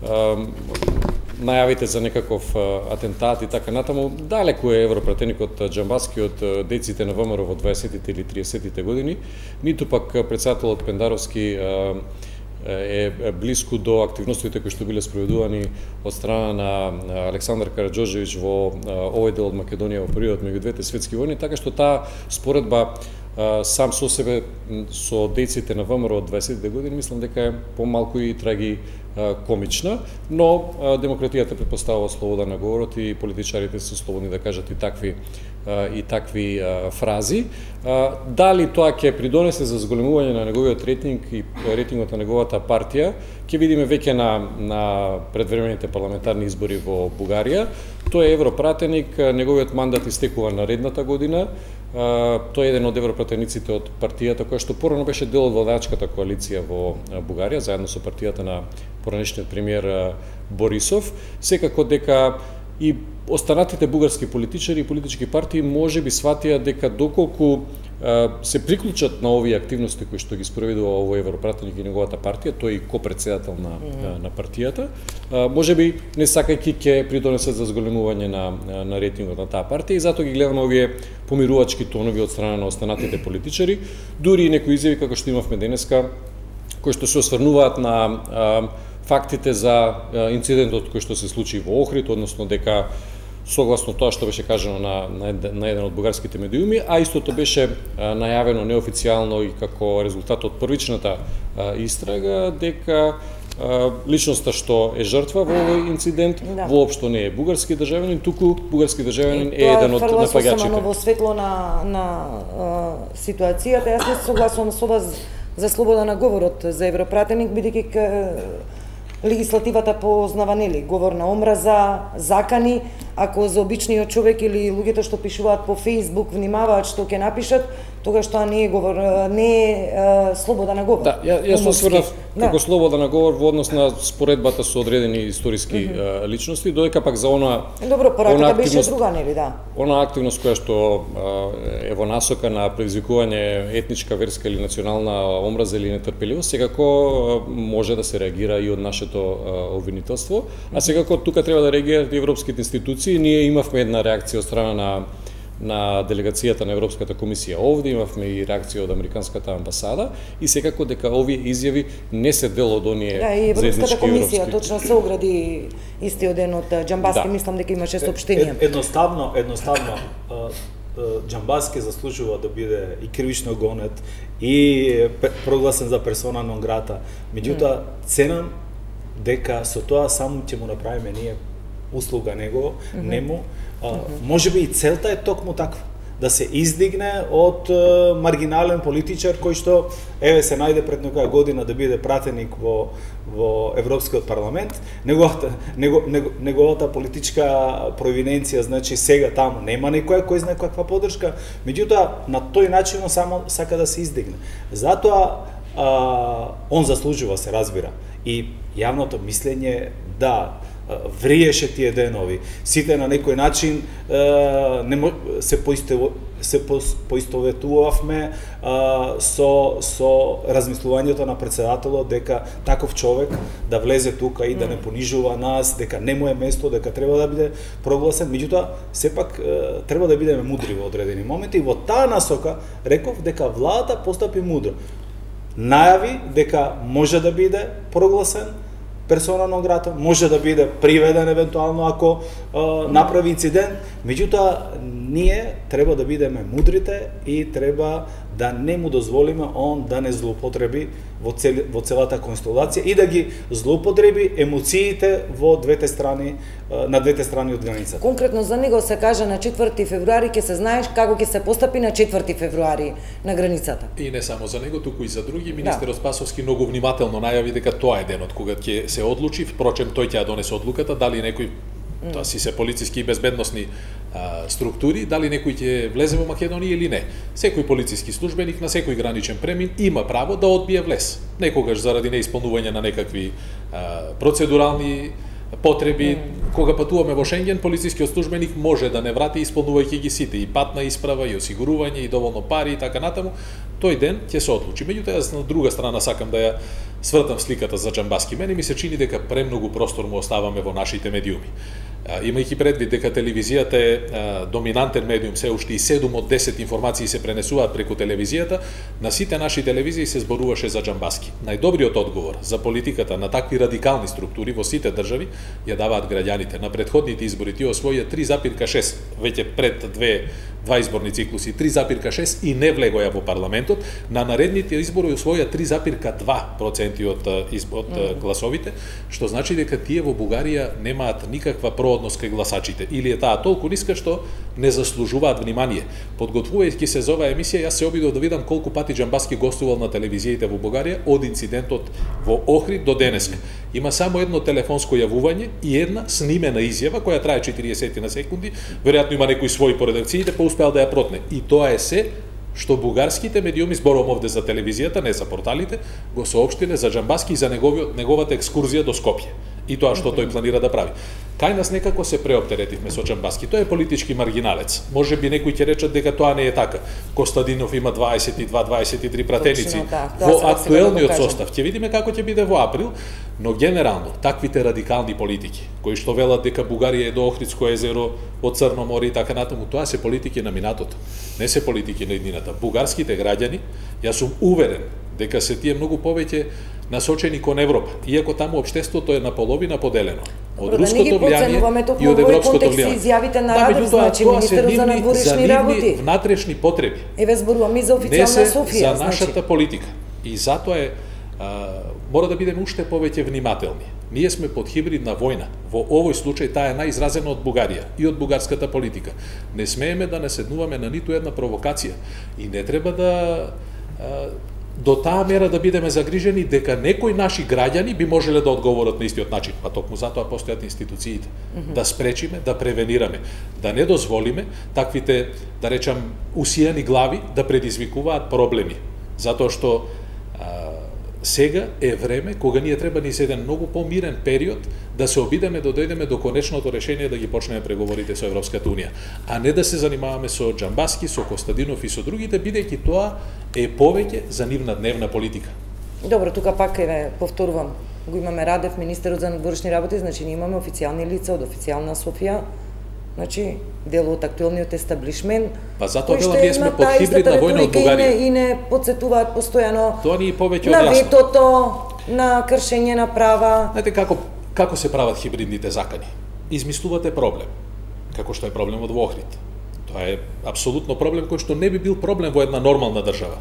најавите за некаков атентат и така натаму, далеку е европратеникот Џамбаски од деците на ВМРО во дваесеттите или триесеттите години, ниту пак председателот Пендаровски е блиску до активностите кои што биле спроведувани од страна на Александар Караџорџевиќ во овој дел од Македонија во периодот меѓу двете светски војни, така што таа споредба сам со себе со деците на ВМРО од дваесеттите години мислам дека е помалку и траги комична, но демократијата претпоставува слобода на говорот и политичарите се слободни да кажат и такви и такви фрази. Дали тоа ќе придонесе за зголемување на неговиот рейтинг и рейтингот на неговата партија, ќе видиме веќе на, на предвремените парламентарни избори во Бугарија. Тој е европратеник, неговиот мандат истекува наредната година. Тој е еден од европратениците од партијата која што порано беше дел од владачката коалиција во Бугарија, заедно со партијата на поранешниот премиер Борисов. Секако дека и останатите бугарски политичари и политички партии може би сватија дека доколку се приклучат на овие активности кои што ги спроведува овој европратеник и неговата партија, тој и ко-председател на, mm. на партијата, може би не сакајќи ќе придонесат за зголемување на, на рейтингот на таа партија и затоа ги гледаме овие помирувачки тонови од страна на останатите политичари, дури и некои изјави како што имавме денеска, кои што се осврнуваат на а, фактите за а, инцидентот кој што се случи во Охрид, односно дека согласно тоа што беше кажано на, на, на еден од бугарските медиуми, а истото беше а, најавено неофицијално и како резултат од првичната а, истрага, дека а, личноста што е жртва во овој инцидент да. Воопшто не е бугарски државјанин, туку бугарски државјанин е еден од напаѓачите. Тоа е во светло на, на а, ситуацијата. Јас не согласувам со вас за слобода на говорот за европратеник, бидејќи легислативата познава нели говор на омраза, закани, ако за обичниот човек или луѓето што пишуваат по Facebook внимаваат што ќе напишат, тогаш тоа не е говор, не е слобода на говор. Да, ја, јас се осврнав да. Како слобода на говор во однос на споредбата со одредени историски mm -hmm. личности, додека пак за она Добро, пораката беше друга, нели, да. Она активност која што е во насока на предизвикување етничка, верска или национална омраза или нетрпеливост, секако може да се реагира и од нашето обвинителство, а секако тука треба да реагираат и европските институции. Ние имавме една реакција од страна на на делегацијата на Европската комисија овде, имавме и реакција од Американската амбасада и секако дека овие изјави не се дел од оние да, и Европската комисија европски... точно се огради истиот ден од Џамбаски, да. Мислам дека имаше соопштение. Едноставно, едноставно Џамбаски заслужува да биде и кривично гонет и прогласен за персона нон грата. Меѓутоа, ценам дека со тоа само ќе му направиме ние услуга него, mm -hmm. нему. А, mm -hmm. Може би и целта е токму таква, да се издигне од uh, маргинален политичар кој што еве се најде пред некоја година да биде пратеник во во Европскиот парламент. Неговата него, него, неговата политичка провиненција, значи сега таму нема некоја кој знае каква поддршка, меѓутоа на тој начин само сака да се издигне. Затоа а, он заслужува, се разбира. И јавното мислење, да, вриеше тие денови. Сите на некој начин не се поисто се поистоветувавме со со размислувањето на председателот дека таков човек да влезе тука и да не понижува нас, дека не му е место, дека треба да биде прогласен. Меѓутоа, сепак треба да бидеме мудри во одредени моменти и во таа насока реков дека владата постапи мудро. Најави дека може да биде прогласен персона нон грата, може да биде приведен евентуално ако е, направи инцидент, меѓутоа ние треба да бидеме мудрите и треба да не му дозволиме он да не злоупотреби во, цел, во целата констелација и да ги злоупотреби емоциите во двете страни, на двете страни од границата. Конкретно за него се кажа на четврти февруари ќе се знаеш како ќе се постапи на четврти февруари на границата. И не само за него, туку и за други. Министерот да. Спасовски многу внимателно најави дека тоа е денот кога ќе се одлучи, впрочем тој ќе ја донесе одлуката, дали некој тоа си се полициски и безбедносни а, структури, дали некој ќе влезе во Македонија или не. Секој полициски службеник на секој граничен премин има право да одбие влез. Некогаш заради неисполнување на некакви а, процедурални потреби, mm. кога патуваме во Шенген, полицискиот службеник може да не врати исполнувајќи ги сите, и патна исправа, и осигурување, и доволно пари, и така натаму, тој ден ќе се одлучи. Меѓутоа, јас на друга страна сакам да ја свртам сликата за Џамбаски. Мене ми се чини дека премногу простор му оставаме во нашите медиуми. Имајќи предвид дека телевизијата е а, доминантен медиум, се уште и седум од десет информации се пренесуваат преку телевизијата, на сите наши телевизии се зборуваше за Џамбаски. Најдобриот одговор за политиката на такви радикални структури во сите држави ја даваат граѓаните. На претходните избори тие освоија три запирка шест, веќе пред две два изборни циклуси, три запирка шест и не влегоја во парламентот. На наредните избори освоја три запирка два проценти од, од mm. гласовите, што значи дека тие во Бугарија немаат никаква проодност кај гласачите. Или е таа толку ниска што не заслужуваат внимание. Подготвувајќи се за оваа емисија, јас се обидов да видам колку пати Џамбаски гостувал на телевизиите во Бугарија од инцидентот во Охрид до денеска. Има само едно телефонско јавување и една снимена изјава која трае четириесет на секунди, веројатно има некој свој по редакциите, па успеал да ја протне. И тоа е се што бугарските медиуми, зборувам овде за телевизијата, не за порталите, го соопштиле за Џамбаски и за неговиот, неговата екскурзија до Скопје. И тоа што тој планира да прави. Кај нас некако се преоптеретивме со Џамбаски. Тој е политички маргиналец. Може би некои ќе речат дека тоа не е така. Костадинов има дваесет и два дваесет и три пратеници. Да, во актуелниот да состав. Ќе видиме како ќе биде во април, но генерално таквите радикални политики, кои што велат дека Бугарија е до Охридско езеро, од Црно море и така натаму, тоа се политики на минатото. Не се политики на иднината. Бугарските граѓани, јас сум уверен дека се тие многу повеќе насочени кон Европа, иако таму општеството е наполовина поделено. Од Добре, руското влијание и од европското влијание. Изјавите на Радев, значи министерот за надворешни работи. Внатрешни потреби. Еве зборувам и за официјална Софија, за нашата значи... политика. И затоа е а, мора да бидеме уште повеќе внимателни. Ние сме под хибридна војна. Во овој случај таа е најизразена од Бугарија и од бугарската политика. Не смееме да наседнуваме на ниту една провокација и не треба да а, до таа мера да бидеме загрижени дека некои наши граѓани би можеле да одговорат на истиот начин, па токму затоа постојат институциите. Mm-hmm. Да спречиме, да превенираме, да не дозволиме таквите, да речам, усијани глави да предизвикуваат проблеми. Затоа што а, сега е време кога ние треба ни се еден многу помирен период да се обидеме да дојдеме до конечното решение да ги почнеме преговорите со Европската унија, а не да се занимаваме со Џамбаски, со Костадинов и со другите, бидејќи тоа е повеќе за нивна дневна политика. Добро, тука пак е, повторувам, го имаме Радев, министерот за надворешни работи, значи ние имаме официјални лица од официјална Софија, значи дел од актуелниот естаблишмент. Па затоа велам ние сме под хибридна војна од Бугарија. И не, и не подсетуваат постојано тоа ни е повеќе на ветото, на кршење на права. Знаете како како се прават хибридните закани? Измислувате проблем, како што е проблемот во Охрид. Тоа е апсолутно проблем кој што не би бил проблем во една нормална држава.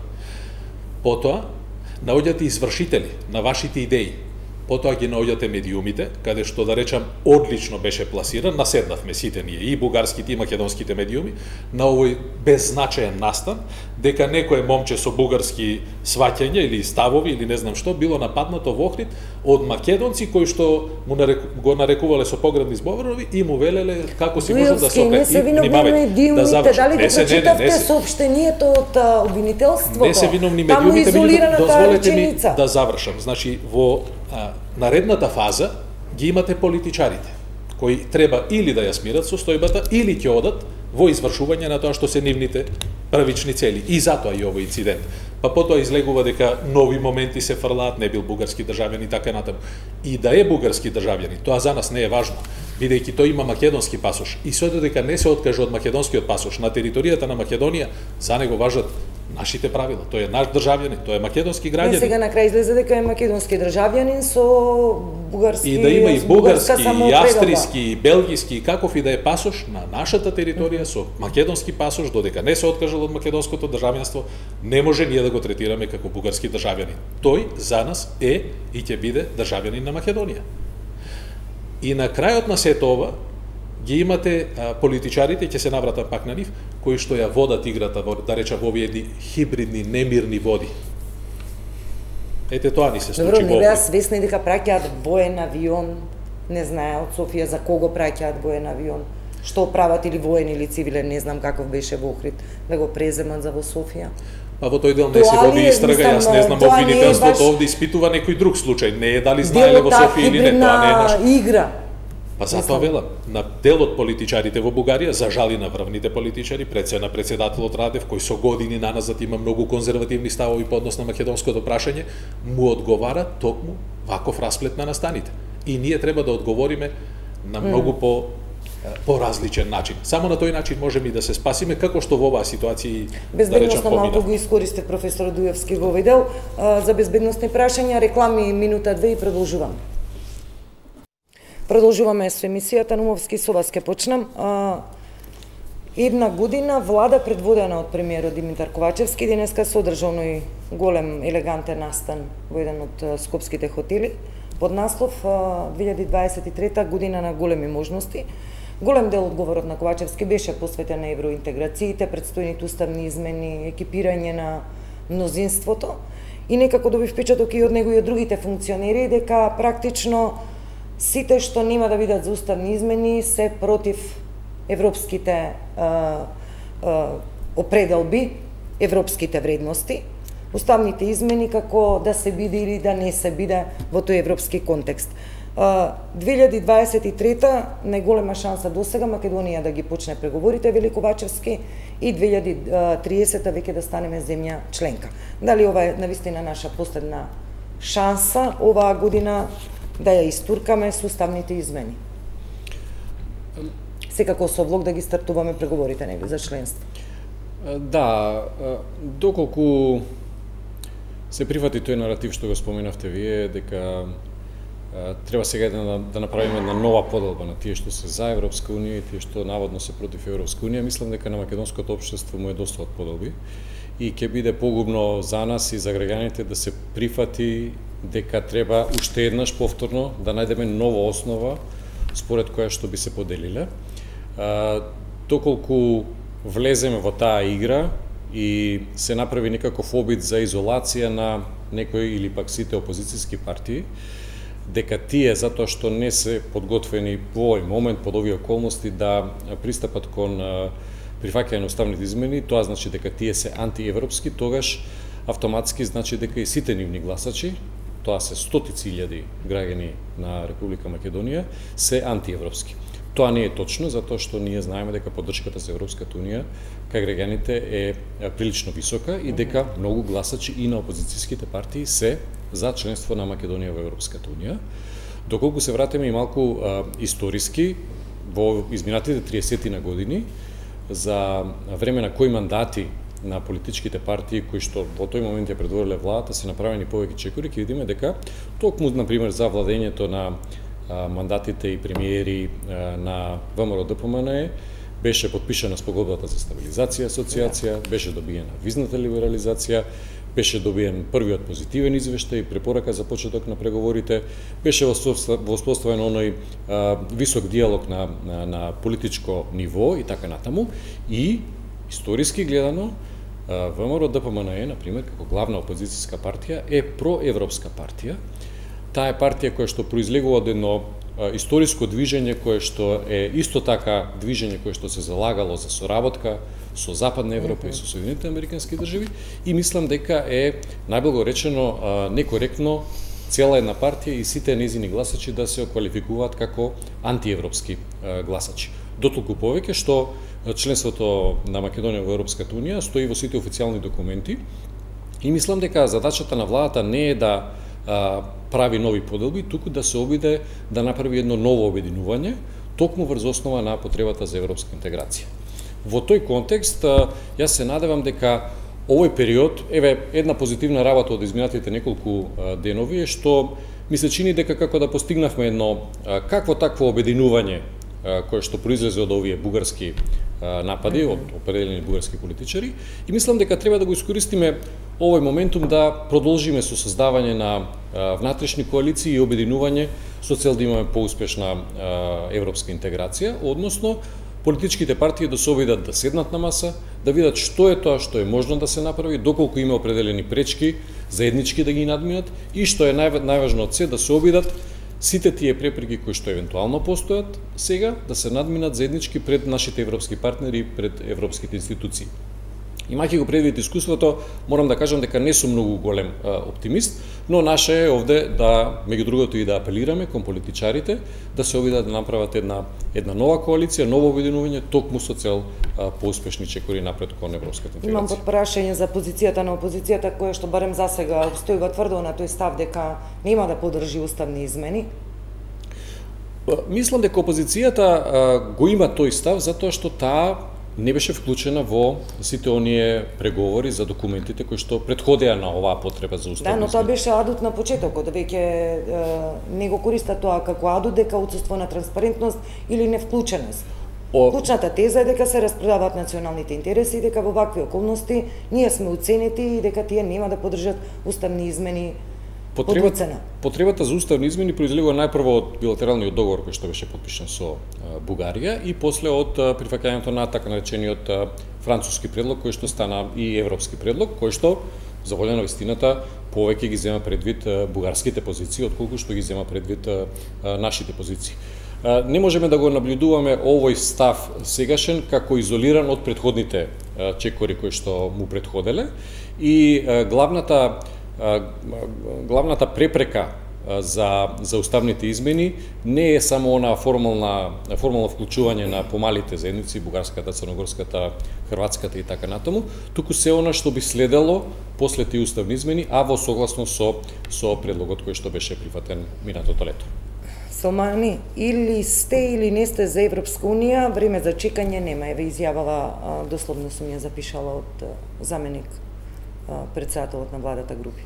Потоа наоѓате извршители на вашите идеи. Потоа ги наоѓате медиумите, каде што, да речам, одлично беше пласиран, наседнавме сите ние, и бугарските и македонските медиуми, на овој беззначаен настан, дека некое момче со бугарски сваќања или ставови или не знам што било нападнато во Охрид од македонци кои што му нареку, го нарекувале со погребни зборови и му велеле како си може да се окрени. Не се виновни медиумите, дали да прочитавте соопштението од обвинителството? Не се виновни медиумите, дозволете ми да завршам. Значи, во а, наредната фаза ги имате политичарите, кои треба или да ја смират состојбата, или ќе одат во извршување на тоа што се нивните правични цели. И затоа и овој инцидент. Па потоа излегува дека нови моменти се фрлаат, не бил бугарски државјан и така натаму. И да е бугарски државјан, тоа за нас не е важно, бидејќи тој има македонски пасош. И со додека не се откаже од македонскиот пасош на територијата на Македонија, за него важат нашите правила. Тој е наш државјанин, тој е македонски граѓанин. Не, сега на крај излезе дека е македонски државјанин со бугарски, и да има и бугарски, и австријски, да. и белгиски, и каков и да е пасош на нашата територија со македонски пасош, додека не се откажал од македонското државјанство, не може ние да го третираме како бугарски државјанин. Тој за нас е и ќе биде државјанин на Македонија. И на крајот на сето ова ги имате а, политичарите, ќе се навратам пак на нив, кои што ја водат играта, да речам, во овие едни хибридни, немирни води. Ете тоа ни се случи. Добро, не беа свесни дека праќаат воен авион, не знае од Софија за кого праќаат воен авион, што прават или воен или цивилен, не знам каков беше во Охрид, да го преземат за во Софија. Па во тој дел не се води истрага, јас не знам, обвинителството баш... овде испитува некој друг случај, не е дали знаеле во Софија или не, тоа не е наш игра. Па затоа велам, на дел од политичарите во Бугарија, за жали на врвните политичари, пред се на председателот Радев, кој со години наназад има многу конзервативни ставови по однос на македонското прашање, му одговара токму ваков расплет на настаните. И ние треба да одговориме на многу mm. по поразличен начин. Само на тој начин можеме и да се спасиме, како што во оваа ситуација да речам помина. Малку го искористив професор Дуевски во овој дел за безбедносни прашања, реклами минута две и продолжуваме. Продолжуваме со емисијата Нумовски, со вас ке почнам. Една година влада предводена од премиерот Димитар Ковачевски денеска се одржа оној голем елегантен настан во еден од скопските хотели под наслов две илјади дваесет и трета година на големи можности. Голем дел од говорот на Ковачевски беше посветен на евроинтеграциите, предстојните уставни измени, екипирање на мнозинството и некако добив впечаток и од него и од другите функционери дека практично сите што нема да видат за уставни измени се против европските а, а, определби, европските вредности, уставните измени како да се биде или да не се биде во тој европски контекст. две илјади дваесет и трета најголема шанса досега Македонија да ги почне преговорите, вели Ковачевски, и две илјади триесета веќе да станеме земја членка. Дали ова е навистина наша последна шанса оваа година да ја истуркаме со уставните измени? Секако со влог да ги стартуваме преговорите, нели, за членство. Да, доколку се прифати тој наратив што го споменавте вие, дека треба сега да, да направиме една нова поделба на тие што се за Европска унија и тие што наводно се против Европска унија, мислам дека на македонското општество му е доста од поделби и ќе биде погубно за нас и за граѓаните да се прифати дека треба уште еднаш повторно да најдеме нова основа според која што би се поделиле. Доколку влеземе во таа игра и се направи некаков обид за изолација на некои или пак сите опозицијски партии, дека тие, затоа што не се подготвени во овој момент, под овие околности, да пристапат кон прифаќање на уставните измени, тоа значи дека тие се антиевропски, тогаш автоматски значи дека и сите нивни гласачи, тоа се стотици илјади граѓани на Република Македонија, се антиевропски. Тоа не е точно, затоа што ние знаеме дека поддршката за Европската унија кај граѓаните е прилично висока и дека многу гласачи и на опозицијските партии се за членство на Македонија во Европската унија. Доколку се вратиме и малку а, историски, во изминатите триесет на години, за време на кои мандати на политичките партии кои што во тој момент ја предводиле владата се направени повеќе чекори, ќе видиме дека токму, например, за владењето на а, мандатите и премиери а, на ВМРО Д П М Н Е беше подпишана спогодбата за стабилизација, асоциација, беше добиена визната либерализација, беше добиен првиот позитивен извештај и препорака за почеток на преговорите, беше воспоставен оној а, висок диалог на, на, на политичко ниво и така натаму. И историски гледано, ВМРО Д П М Н Е, например, како главна опозицијска партија, е проевропска партија. Таа е партија која што произлегува од едно историско движење кое што е исто така движење кое што се залагало за соработка со Западна Европа и со Соединетите Американски држави и мислам дека е најблаго речено некоректно цела една партија и сите незини гласачи да се квалификуваат како антиевропски гласачи. Дотолку повеќе што членството на Македонија во Европската унија стои во сите официјални документи и мислам дека задачата на владата не е да а, прави нови поделби, туку да се обиде да направи едно ново обединување, токму врз основа на потребата за европска интеграција. Во тој контекст, јас се надевам дека овој период, еве, една позитивна работа од изминатите неколку денови е што ми се чини дека како да постигнавме едно какво такво обединување кое што произлезе од овие бугарски напади, од определени бугарски политичари, и мислам дека треба да го искористиме овој моментум да продолжиме со создавање на внатрешни коалиции и обединување со цел да имаме поуспешна европска интеграција, односно политичките партии да се обидат да седнат на маса, да видат што е тоа што е можно да се направи, доколку има определени пречки, заеднички да ги надминат и што е нај, најважно од се да се обидат сите тие препреки кои што евентуално постојат сега да се надминат заеднички пред нашите европски партнери и пред европските институции. Имајќи го предвид искуството, морам да кажам дека не сум многу голем а, оптимист, но наше е овде да, меѓу другото, и да апелираме кон политичарите да се обидат да направат една една нова коалиција, ново обединување токму со цел а, поуспешни чекори напред кон европската интеграција. Имам подпрашање за позицијата на опозицијата која што барем засега обстојува тврдо на тој став дека нема да поддржи уставни измени. Мислам дека опозицијата а, го има тој став затоа што таа не беше вклучена во сите оние преговори за документите кои што претходеа на оваа потреба за уставни измени. Да, но тоа беше адут на почетокот, веќе не го користа тоа како адут дека отсуство на транспарентност или невклученост. О... Клучната теза е дека се распродаваат националните интереси и дека во вакви околности ние сме уценети и дека тие нема да поддржат уставни измени. Потребата, потребата за уставни измени произлегува најпрво од билатералниот договор кој што беше подпишан со а, Бугарија и после од а, прифаќањето на така наречениот а, француски предлог кој што стана и европски предлог кој што за волја на вистината повеќе ги зема предвид а, бугарските позиции отколку што ги зема предвид а, а, нашите позиции. А, не можеме да го наблюдуваме овој став сегашен како изолиран од претходните а, чекори кои што му претходеле и а, главната главната препрека за за уставните измени не е само она формална формално вклучување на помалите заедници, бугарската, црногорската, хрватската и така натаму, туку се она што би следело после тие уставни измени, а во согласно со со предлогот кој што беше прифатен минатото лето. Сомани, или сте или не сте за Европска унија, време за чекање нема, еве изјавава, дословно сум ја запишала од заменик председателот на владата групи.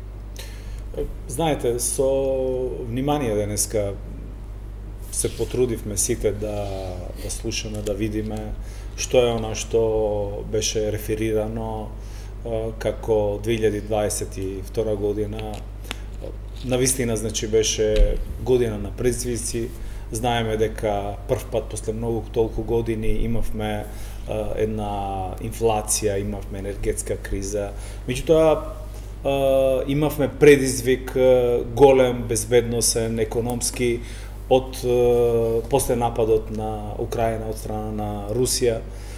Знаете, со внимание денеска се потрудивме сите да, да слушаме, да видиме што е она што беше реферирано како две илјади дваесет и втора година. Навистина, значи, беше година на предизвици. Знаеме дека прв пат после многу толку години имавме една инфлација, имавме енергетска криза. Меѓутоа, имавме предизвик голем, безбедносен, економски од после нападот на Украина од страна на Русија.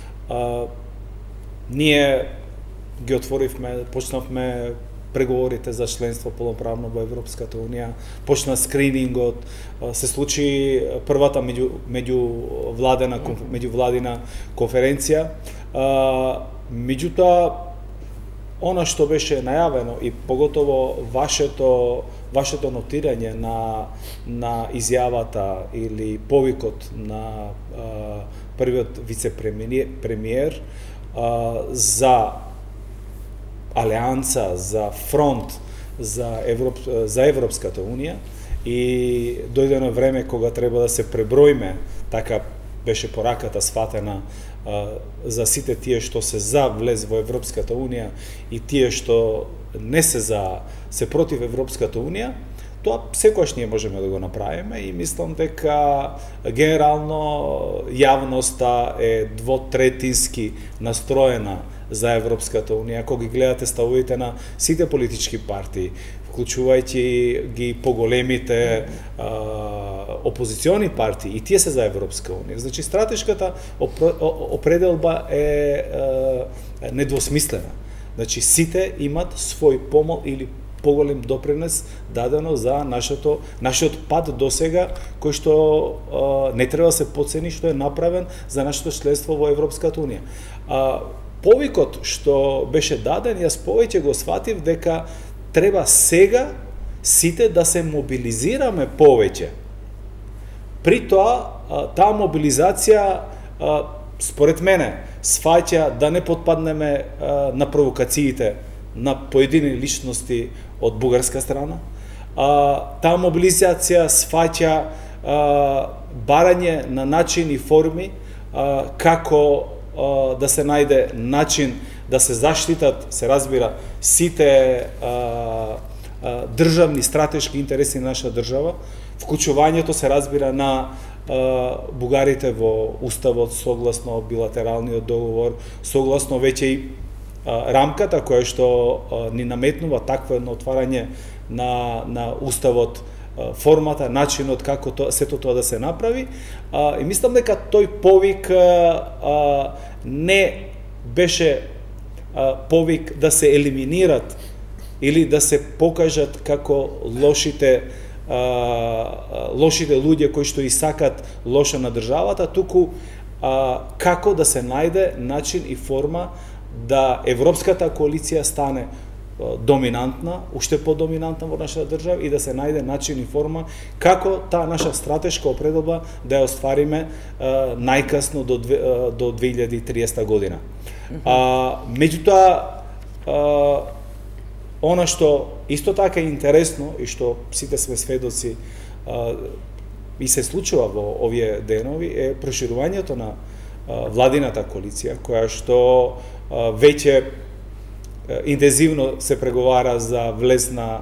Ние ги отворивме, почнавме преговорите за членство полноправно во Европската унија, почна скринингот, се случи првата меѓу меѓувладена меѓувладина конференција. Меѓутоа, она што беше најавено и поготово вашето вашето нотирање на на изјавата или повикот на а, првиот вице-премиер за алијанса, за фронт за Европ, за Европската унија и дојдено време кога треба да се преброиме, така беше пораката сфатена за сите тие што се за влез во Европската унија и тие што не се за, се против Европската унија, тоа секогаш ние можеме да го направиме и мислам дека генерално јавноста е двотретински настроена за Европската унија. Кога ги гледате ставовите на сите политички партии, вклучувајќи ги поголемите а, опозициони партии, и тие се за Европска унија. Значи, стратешката определба е а, недвосмислена. Значи, сите имат свој помал или поголем допринес дадено за нашето нашиот пат до сега, кој што а, не треба да се потцени што е направен за нашето членство во Европската унија. А, повикот што беше даден, јас повеќе го сватив дека треба сега сите да се мобилизираме повеќе. При тоа, таа мобилизација, според мене, сваќа да не потпаднеме на провокациите на поедини личности од бугарска страна. Таа мобилизација сваќа барање на начин и форми како да се најде начин да се заштитат, се разбира, сите државни стратешки интереси на наша држава. Вклучувањето се разбира на бугарите во уставот согласно билатералниот договор, согласно веќе и рамката која што ни наметнува такво едно отварање на на уставот, формата, начинот како тоа сето тоа да се направи. И мислам дека тој повик не беше повик да се елиминират или да се покажат како лошите лошите луѓе кои што и сакат лошо на државата, туку како да се најде начин и форма да Европската коалиција стане доминантна, уште подоминантна во нашата држава и да се најде начин и форма како таа наша стратешка определба да ја оствариме најкасно до до две илјади и триесета година. А, меѓутоа, она што исто така е интересно и што сите сме сведоци а, и се случува во овие денови е проширувањето на а, владината коалиција, која што а, веќе а, интензивно се преговара за влез на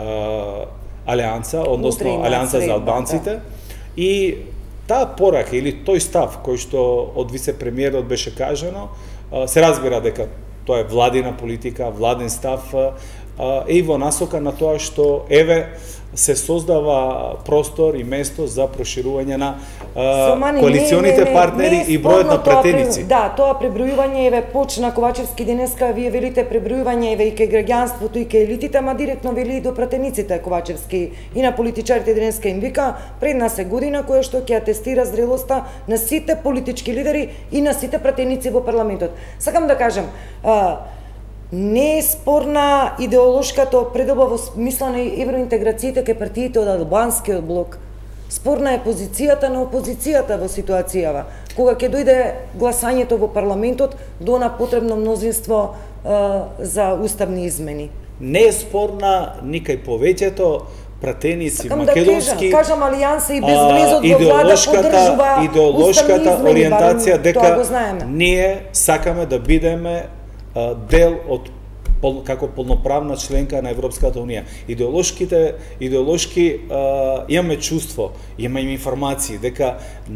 алијанса, односно алијанса за албанците, да. И таа порака или тој став кој што од вице-премиерот беше кажано, а, се разбира дека тоа е владина политика, владен став, е и во насока на тоа што еве се создава простор и место за проширување на а, коалиционите не, не, не, партнери не и бројот на пратеници. Да, тоа пребројување еве почна Ковачевски денеска, вие велите пребројување еве и кај граѓанството и кај елитите, ама директно вели и до пратениците Ковачевски и на политичарите денеска им вика пред нас е година која што ќе атестира зрелоста на сите политички лидери и на сите пратеници во парламентот. Сакам да кажам, а, не е спорна идеолошката определба во смисла на евроинтеграциите кај партиите од албанскиот блок. Спорна е позицијата на опозицијата во ситуацијава. Кога ќе дојде гласањето во парламентот, дона потребно мнозинство е, за уставни измени. Не е спорна ни кај повеќето пратеници Сакам македонски. Да кажам, алијанса и без влезот во влада поддржува идеолошката ориентација дека тоа ние сакаме да бидеме дел од како полноправна членка на Европската унија. Идеолошките идеолошки а, имаме чувство, имаме информации дека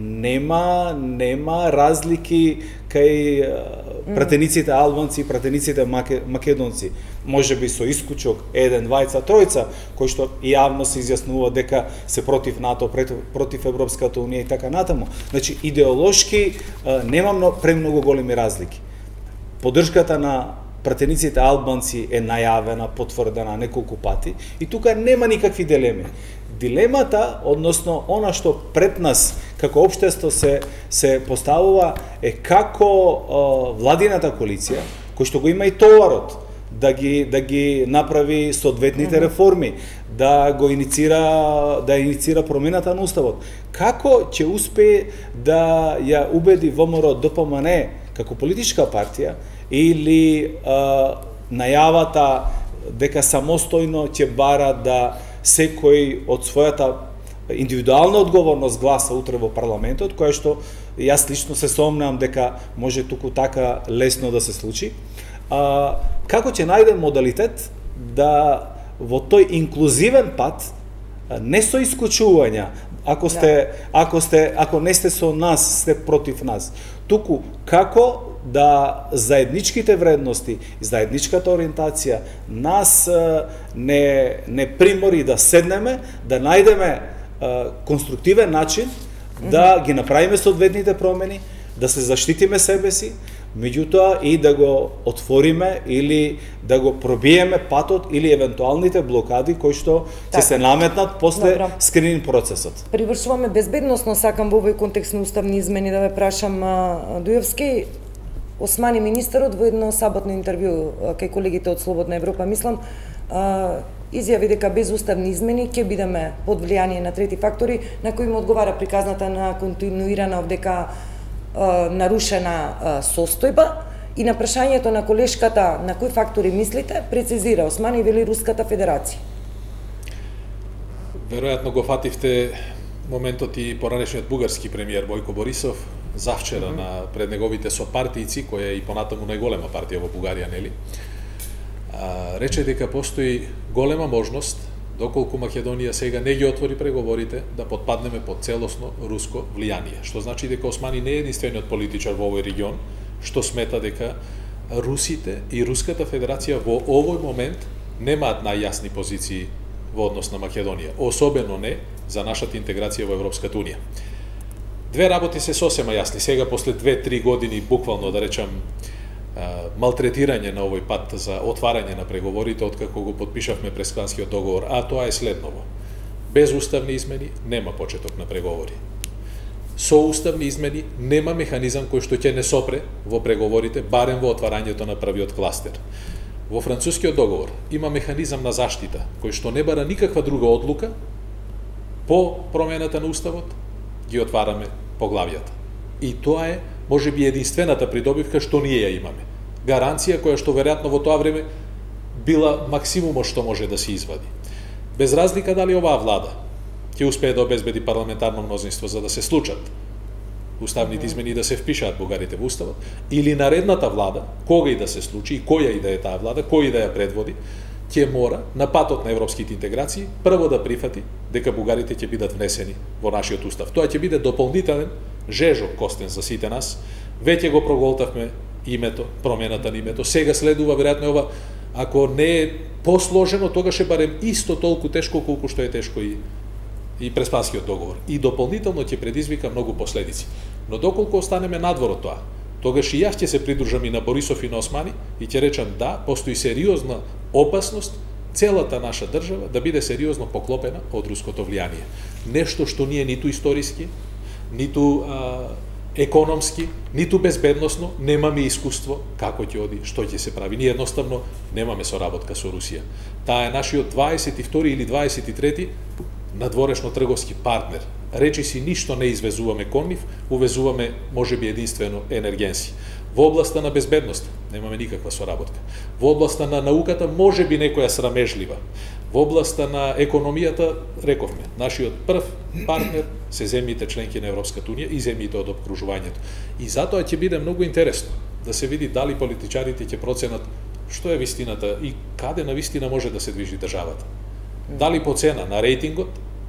нема нема разлики кај а, пратениците албанци и пратениците маке, македонци. Можеби со исклучок еден, двајца, тројца кои што и јавно се изјаснува дека се против НАТО, против Европската унија и така натаму. Значи идеолошки а, нема много, премногу големи разлики. Поддршката на пратениците албанци е најавена, потврдена неколку пати и тука нема никакви дилеми. Дилемата, односно она што пред нас како општество се се поставува е како е, владината коалиција, кој што го има и товарот да ги да ги направи соодветните реформи, да го иницира да иницира промената на уставот. Како ќе успее да ја убеди ВМРО ДПМН како политичка партија или а, најавата дека самостојно ќе бара да секој од својата индивидуална одговорност гласа утре во парламентот, која што јас лично се сомневам дека може туку така лесно да се случи. А, како ќе најде модалитет да во тој инклузивен пат, не со исклучувања, ако сте ако сте ако не сте со нас, сте против нас, туку како да заедничките вредности и заедничката ориентација нас не не примори да седнеме, да најдеме конструктивен начин да ги направиме соодветните промени, да се заштитиме себе си, меѓутоа и да го отвориме или да го пробиеме патот или евентуалните блокади кои што ќе се наметнат после Добро. скрининг процесот. Привршуваме безбедносно, сакам во овој контекст на уставни измени да ве прашам, Дујовски, Османи министерот во едно саботно интервју кај колегите од Слободна Европа, мислам, изјави дека без уставни измени ќе бидеме под влијание на трети фактори, на кои му одговара приказната на континуирана овдека нарушена состојба, и на прашањето на колешката на кои фактори мислите, прецизира Османи и вели Руската Федерација. Веројатно го фативте моментот и поранешниот бугарски премиер Бојко Борисов завчера mm -hmm. на пред неговите сопартијци, која е и понатаму најголема партија во Бугарија, нели? А, рече дека постои голема можност, доколку Македонија сега не ги отвори преговорите, да потпаднеме под целосно руско влијание. Што значи дека Османи не е единствениот политичар во овој регион, што смета дека русите и Руската Федерација во овој момент немаат најјасни позиции во однос на Македонија, особено не за нашата интеграција во Европската Унија. Две работи се сосема јасни. Сега, после две-три години, буквално да речам, малтретирање на овој пат за отварање на преговорите, откако го подпишавме Пресканскиот договор, а тоа е следново. Без уставни измени нема почеток на преговори. Со уставни измени нема механизам кој што ќе не сопре во преговорите, барем во отварањето на првиот кластер. Во Францускиот договор има механизам на заштита, кој што не бара никаква друга одлука, по промената на уставот ги отвараме поглавијата. И тоа е можеби единствената придобивка што ние ја имаме. Гаранција која што веројатно во тоа време била максимумот што може да се извади. Без разлика дали оваа влада ќе успее да обезбеди парламентарно мнозинство за да се случат уставните измени да се впишаат бугарите во уставот, или наредната влада, кога и да се случи, и која и да е таа влада, кој и да ја предводи, ќе мора на патот на европските интеграции прво да прифати дека бугарите ќе бидат внесени во нашиот устав. Тоа ќе биде дополнителен жежок костен за сите нас. Веќе го проголтавме името, промената на името. Сега следува веројатно ова, ако не е посложено, тогаш е барем исто толку тешко колку што е тешко и и Преспанскиот договор. И дополнително ќе предизвика многу последици. Но доколку останеме надвор од тоа, тогаш и јас ќе се придружам и на Борисов и на Османи и ќе речам да, постои сериозна опасност целата наша држава да биде сериозно поклопена од руското влијание. Нешто што ние ниту историски, ниту а, економски, ниту безбедносно немаме искуство како ќе оди, што ќе се прави. Ние едноставно немаме соработка со Русија. Таа е нашиот дваесет и втори или дваесет и трети надворешно трговски партнер. Речи си ништо не извезуваме кон нив, увезуваме можеби единствено енергенси. Во областа на безбедност немаме никаква соработка. Во областа на науката можеби некоја срамежлива. Во областа на економијата, рековме, нашиот прв партнер се земјите членки на Европската Унија и земјите од обкружувањето. И затоа ќе биде многу интересно да се види дали политичарите ќе проценат што е вистината и каде на вистина може да се движи државата. Дали по цена на рейтингот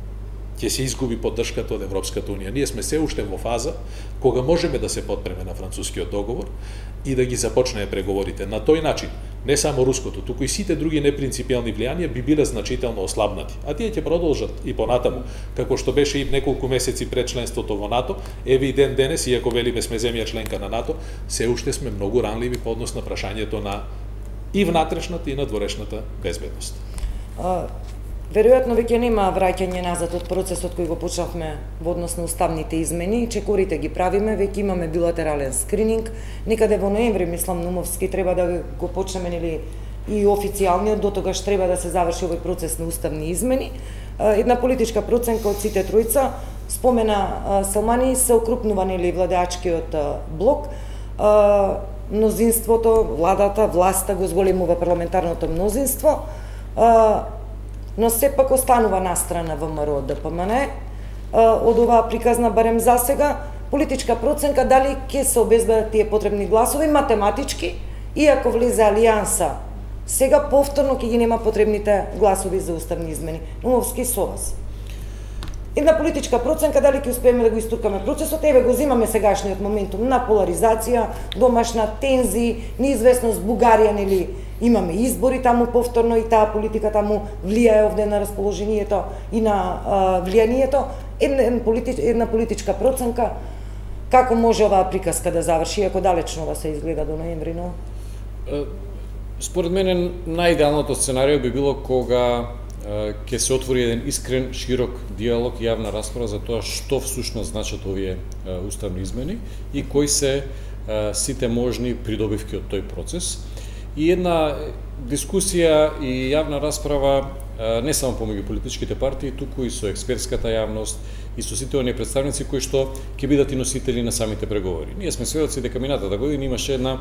ќе се изгуби поддршката од Европската Унија. Ние сме се уште во фаза кога можеме да се подпреме на Францускиот договор и да ги започнеме преговорите. На тој начин, не само руското, туку и сите други непринципиални влијанија би биле значително ослабнати. А тие ќе продолжат и понатаму, како што беше и неколку месеци пред членството во НАТО. Еве и ден денес, иако велиме сме земја членка на НАТО, се уште сме многу ранливи по однос на прашањето на и внатрешната и надворешната безбедност. А... Веројатно веќе нема враќање назад од процесот кој го почнавме во однос на уставните измени, чекорите ги правиме, веќе имаме билатерален скрининг, некаде во ноември, мислам, Нумовски треба да го почнеме, нели, и официјалниот, до тогаш треба да се заврши овој процес на уставни измени. Една политичка проценка од сите тројца спомена Салмани, се окрупнува, нели, владеачкиот блок, мнозинството, владата, власта го зголемува парламентарното мнозинство, но сепак останува настрана ВМРО Д П М Н од оваа приказна, барем за сега, политичка проценка дали ќе се обезбедат тие потребни гласови математички, иако влезе алијанса, сега повторно ќе ги нема потребните гласови за уставни измени. Нумовски со вас. Една политичка проценка дали ќе успееме да го истуркаме процесот, еве го земаме сегашниот моментум на поларизација, домашна тензии, неизвестност Бугарија, нели, имаме избори таму повторно и таа политика таму влијае овде на расположението и на а, влијанието. Една, политич, една политичка проценка Како може оваа приказка да заврши, ако далечно да се изгледа до ноември, но? Според мене најидеалното сценарио би било кога ќе се отвори еден искрен, широк диалог и јавна расправа за тоа што всушност значат овие уставни измени и кои се сите можни придобивки од тој процес. И една дискусија и јавна расправа не само помеѓу политичките партии, туку и со експертската јавност и со сите оние представници кои што ќе бидат и носители на самите преговори. Ние сме сведоци дека минатата година имаше една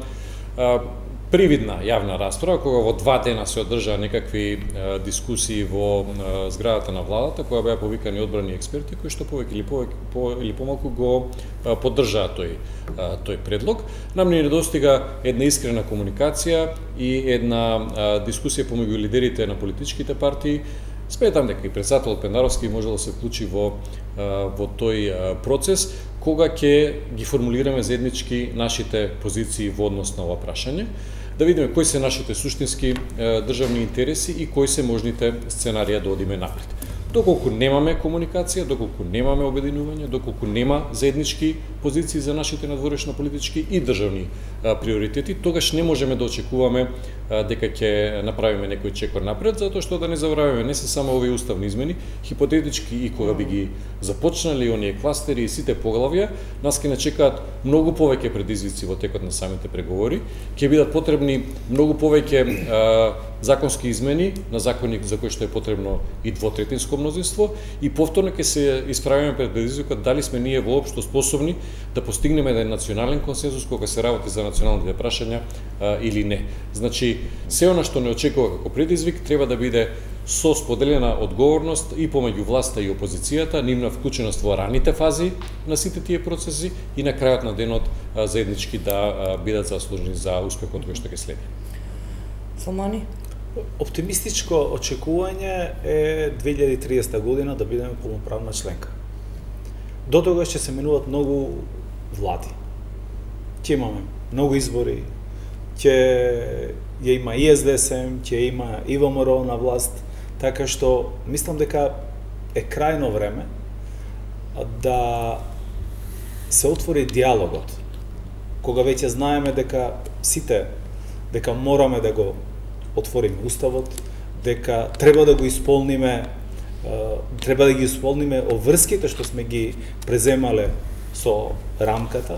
привидна јавна расправа, кога во два дена се одржаа некакви а, дискусии во а, зградата на владата, која беа повикани одбрани експерти, кои што повеќе или, повеќе, по, или помалку го а, поддржаа тој, а, тој предлог. Нам не недостига една искрена комуникација и една а, дискусија помеѓу лидерите на политичките партии. Сметам дека и председател Пендаровски може да се вклучи во, а, во тој а, процес, кога ќе ги формулираме заеднички нашите позиции во однос на ова прашање, да видиме кои се нашите суштински е, државни интереси и кои се можните сценарија да одиме напред. Доколку немаме комуникација, доколку немаме обединување, доколку нема заеднички позиции за нашите надворешно политички и државни а, приоритети, тогаш не можеме да очекуваме а, дека ќе направиме некој чекор напред, затоа што да не забораваме, не се само овие уставни измени, хипотетички и кога би ги започнали оние кластери и сите поглавја, нас ќе не чекаат многу повеќе предизвици во текот на самите преговори, ќе бидат потребни многу повеќе а, законски измени на закони за кои што е потребно и двотретинско мнозинство и повторно ќе се исправиме пред предизвикот дали сме ние воопшто способни да постигнеме еден национален консензус кога се работи за националните прашања а, или не. Значи, се она што не очекува како предизвик треба да биде со споделена одговорност и помеѓу власта и опозицијата, нивна вклученост во раните фази на сите тие процеси и на крајот на денот а, заеднички да а, бидат заслужени за успехот кој што ќе следи. Фомани? Оптимистичко очекување е две илјади и триесета година да бидеме полноправна членка. До тогаш ќе се менуваат многу влади. Ќе имаме многу избори, ќе ја има и Ес Де Ес Ем, ќе има и Во Ем Ро на власт, така што мислам дека е крајно време да се отвори диалогот. Кога веќе знаеме дека сите дека мораме да го отвориме уставот, дека треба да го исполниме, треба да ги исполниме обврските што сме ги преземале со рамката.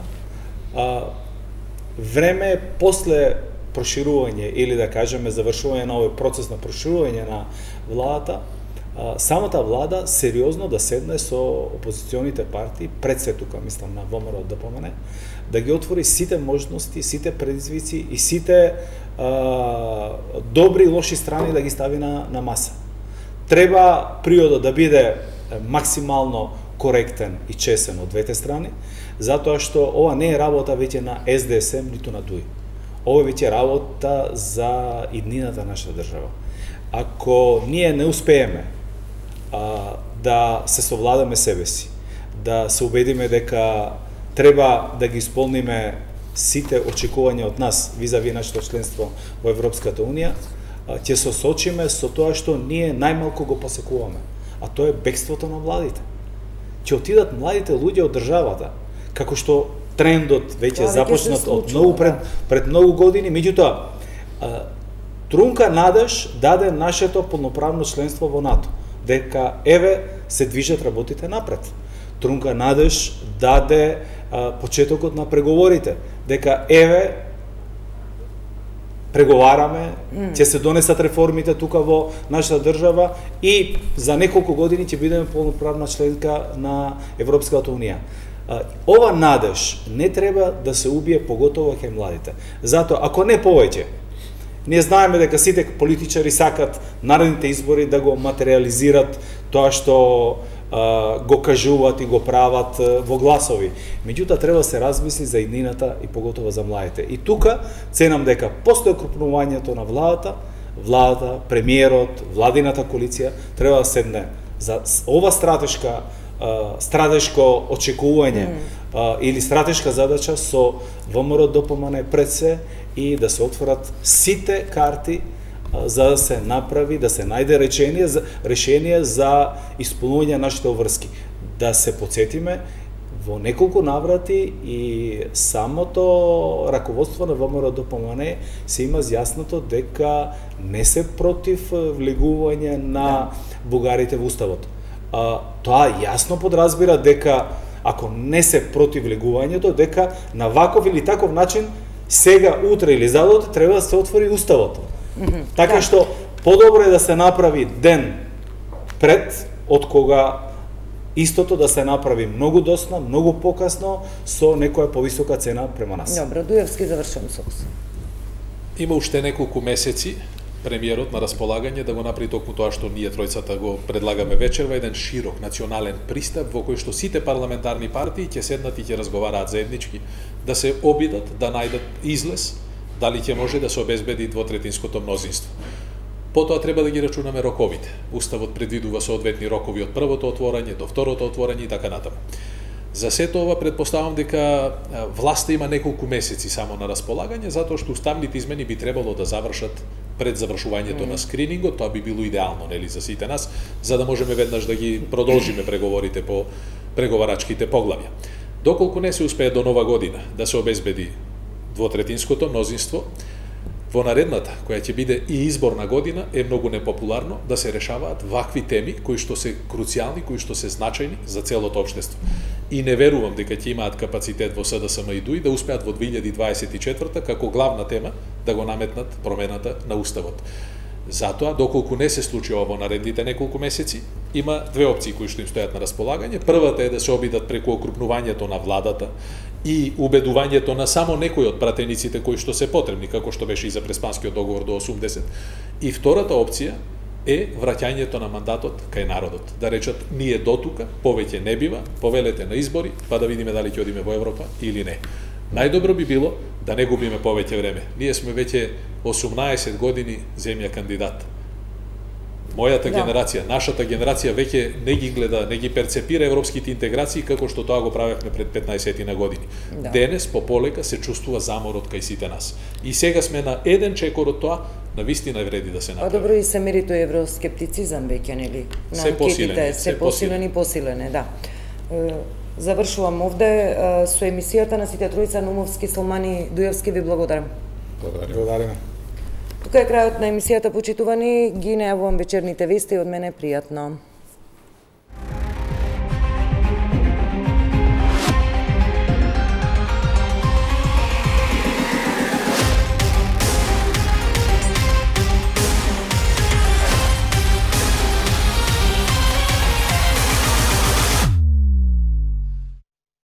Време е после проширување или да кажеме завршување на овој процес на проширување на владата, самата влада сериозно да седне со опозиционите партии, пред се тука мислам на Во Ем Ро да помене, да ги отвори сите можности, сите предизвици и сите а, добри и лоши страни да ги стави на, на маса. Треба приодот да биде максимално коректен и чесен од двете страни, затоа што ова не е работа веќе на Ес Де Ес Ем, ниту на Дуи. Ова е веќе работа за иднината на нашата држава. Ако ние не успееме а, да се совладаме себе си, да се убедиме дека треба да ги исполниме сите очекувања од нас визави нашето членство во Европската Унија, ќе се соочиме со тоа што ние најмалку го посекуваме, а тоа е бегството на младите. Ќе отидат младите луѓе од државата, како што трендот веќе започнат од многу пред, пред многу години, меѓутоа трунка надеж даде нашето полноправно членство во НАТО, дека еве се движат работите напред. Трунка надеж даде а, почетокот на преговорите, дека еве преговараме, ќе mm. се донесат реформите тука во нашата држава и за неколку години ќе бидеме полноправна членка на Европската Унија. А, ова надеж не треба да се убие, поготово кај младите. Затоа, ако не повеќе, ние знаеме дека сите политичари сакат наредните избори да го материализират тоа што а, го кажуваат и го прават а, во гласови. Меѓутоа треба да се размисли за иднината и поготово за младите. И тука ценам дека после окрупнувањето на владата, владата, премиерот, владината коалиција треба да седне за ова стратешка а, стратешко очекување mm. а, или стратешка задача со Во Ем Ро да помане пред се и да се отворат сите карти а, за да се направи, да се најде решение за решение за исполнување на нашите обврски. Да се потсетиме, во неколку наврати и самото раководство на ВМРО-ДПМН се има зјасното дека не се против влегување на бугарите во уставот. А, тоа јасно подразбира дека ако не се против влегувањето, дека на ваков или таков начин сега, утре или задот треба да се отвори уставот. Mm -hmm. Така што подобро е да се направи ден пред од кога истото да се направи многу досно, многу покасно, со некоја повисока цена према нас. Добро, Дуевски, завршувам со вас. Има уште неколку месеци премиерот на располагање да го направи токму тоа што ние тројцата го предлагаме вечерва, еден широк национален пристап во кој што сите парламентарни партии ќе седнат и ќе разговараат заеднички, да се обидат да најдат излез, дали ќе може да се обезбеди двотретинското мнозинство. Потоа треба да ги рачунаме роковите. Уставот предвидува соодветни рокови од првото отворање до второто отворање и така натаму. За сето ова предпоставам дека власта има неколку месеци само на располагање, затоа што уставните измени би требало да завршат пред завршувањето mm. на скринингот. Тоа би било идеално, нели, за сите нас, за да можеме веднаш да ги продолжиме преговорите по преговарачките поглавја. Доколку не се успее до нова година да се обезбеди двотретинското мнозинство, во наредната, која ќе биде и изборна година, е многу непопуларно да се решаваат вакви теми кои што се круцијални, кои што се значајни за целото општество. И не верувам дека ќе имаат капацитет во СДСМ и ДУИ да успеат во две илјади дваесет и четврта како главна тема да го наметнат промената на уставот. Затоа, доколку не се случи ова во наредните неколку месеци, има две опции кои што им стојат на располагање. Првата е да се обидат преку окрупнувањето на владата и убедувањето на само некои од пратениците кои што се потребни, како што беше и за Преспанскиот договор до осумдесет. И втората опција е враќањето на мандатот кај народот. Да речат, ние дотука, повеќе не бива, повелете на избори, па да видиме дали ќе одиме во Европа или не. Најдобро би било да не губиме повеќе време. Ние сме веќе осумнаесет години земја кандидат. Мојата да. генерација, нашата генерација веќе не ги гледа, не ги перцепира европските интеграции како што тоа го правевме пред петнаесет на години. Да. Денес пополека се чувствува заморот кај сите нас. И сега сме на еден чекор од тоа, на вистина вреди да се направи. А добро, и се мери тој евроскептицизам веќе, нели? На се посилен, се посилен и посилен, да. Завршувам овде со емисијата на сите тројца. Нумовски, Салмани, Дуевски, ви благодарам. Благодариме. Тука е крајот на емисијата, почитувани. Ги најавувам вечерните вести, од мене пријатно.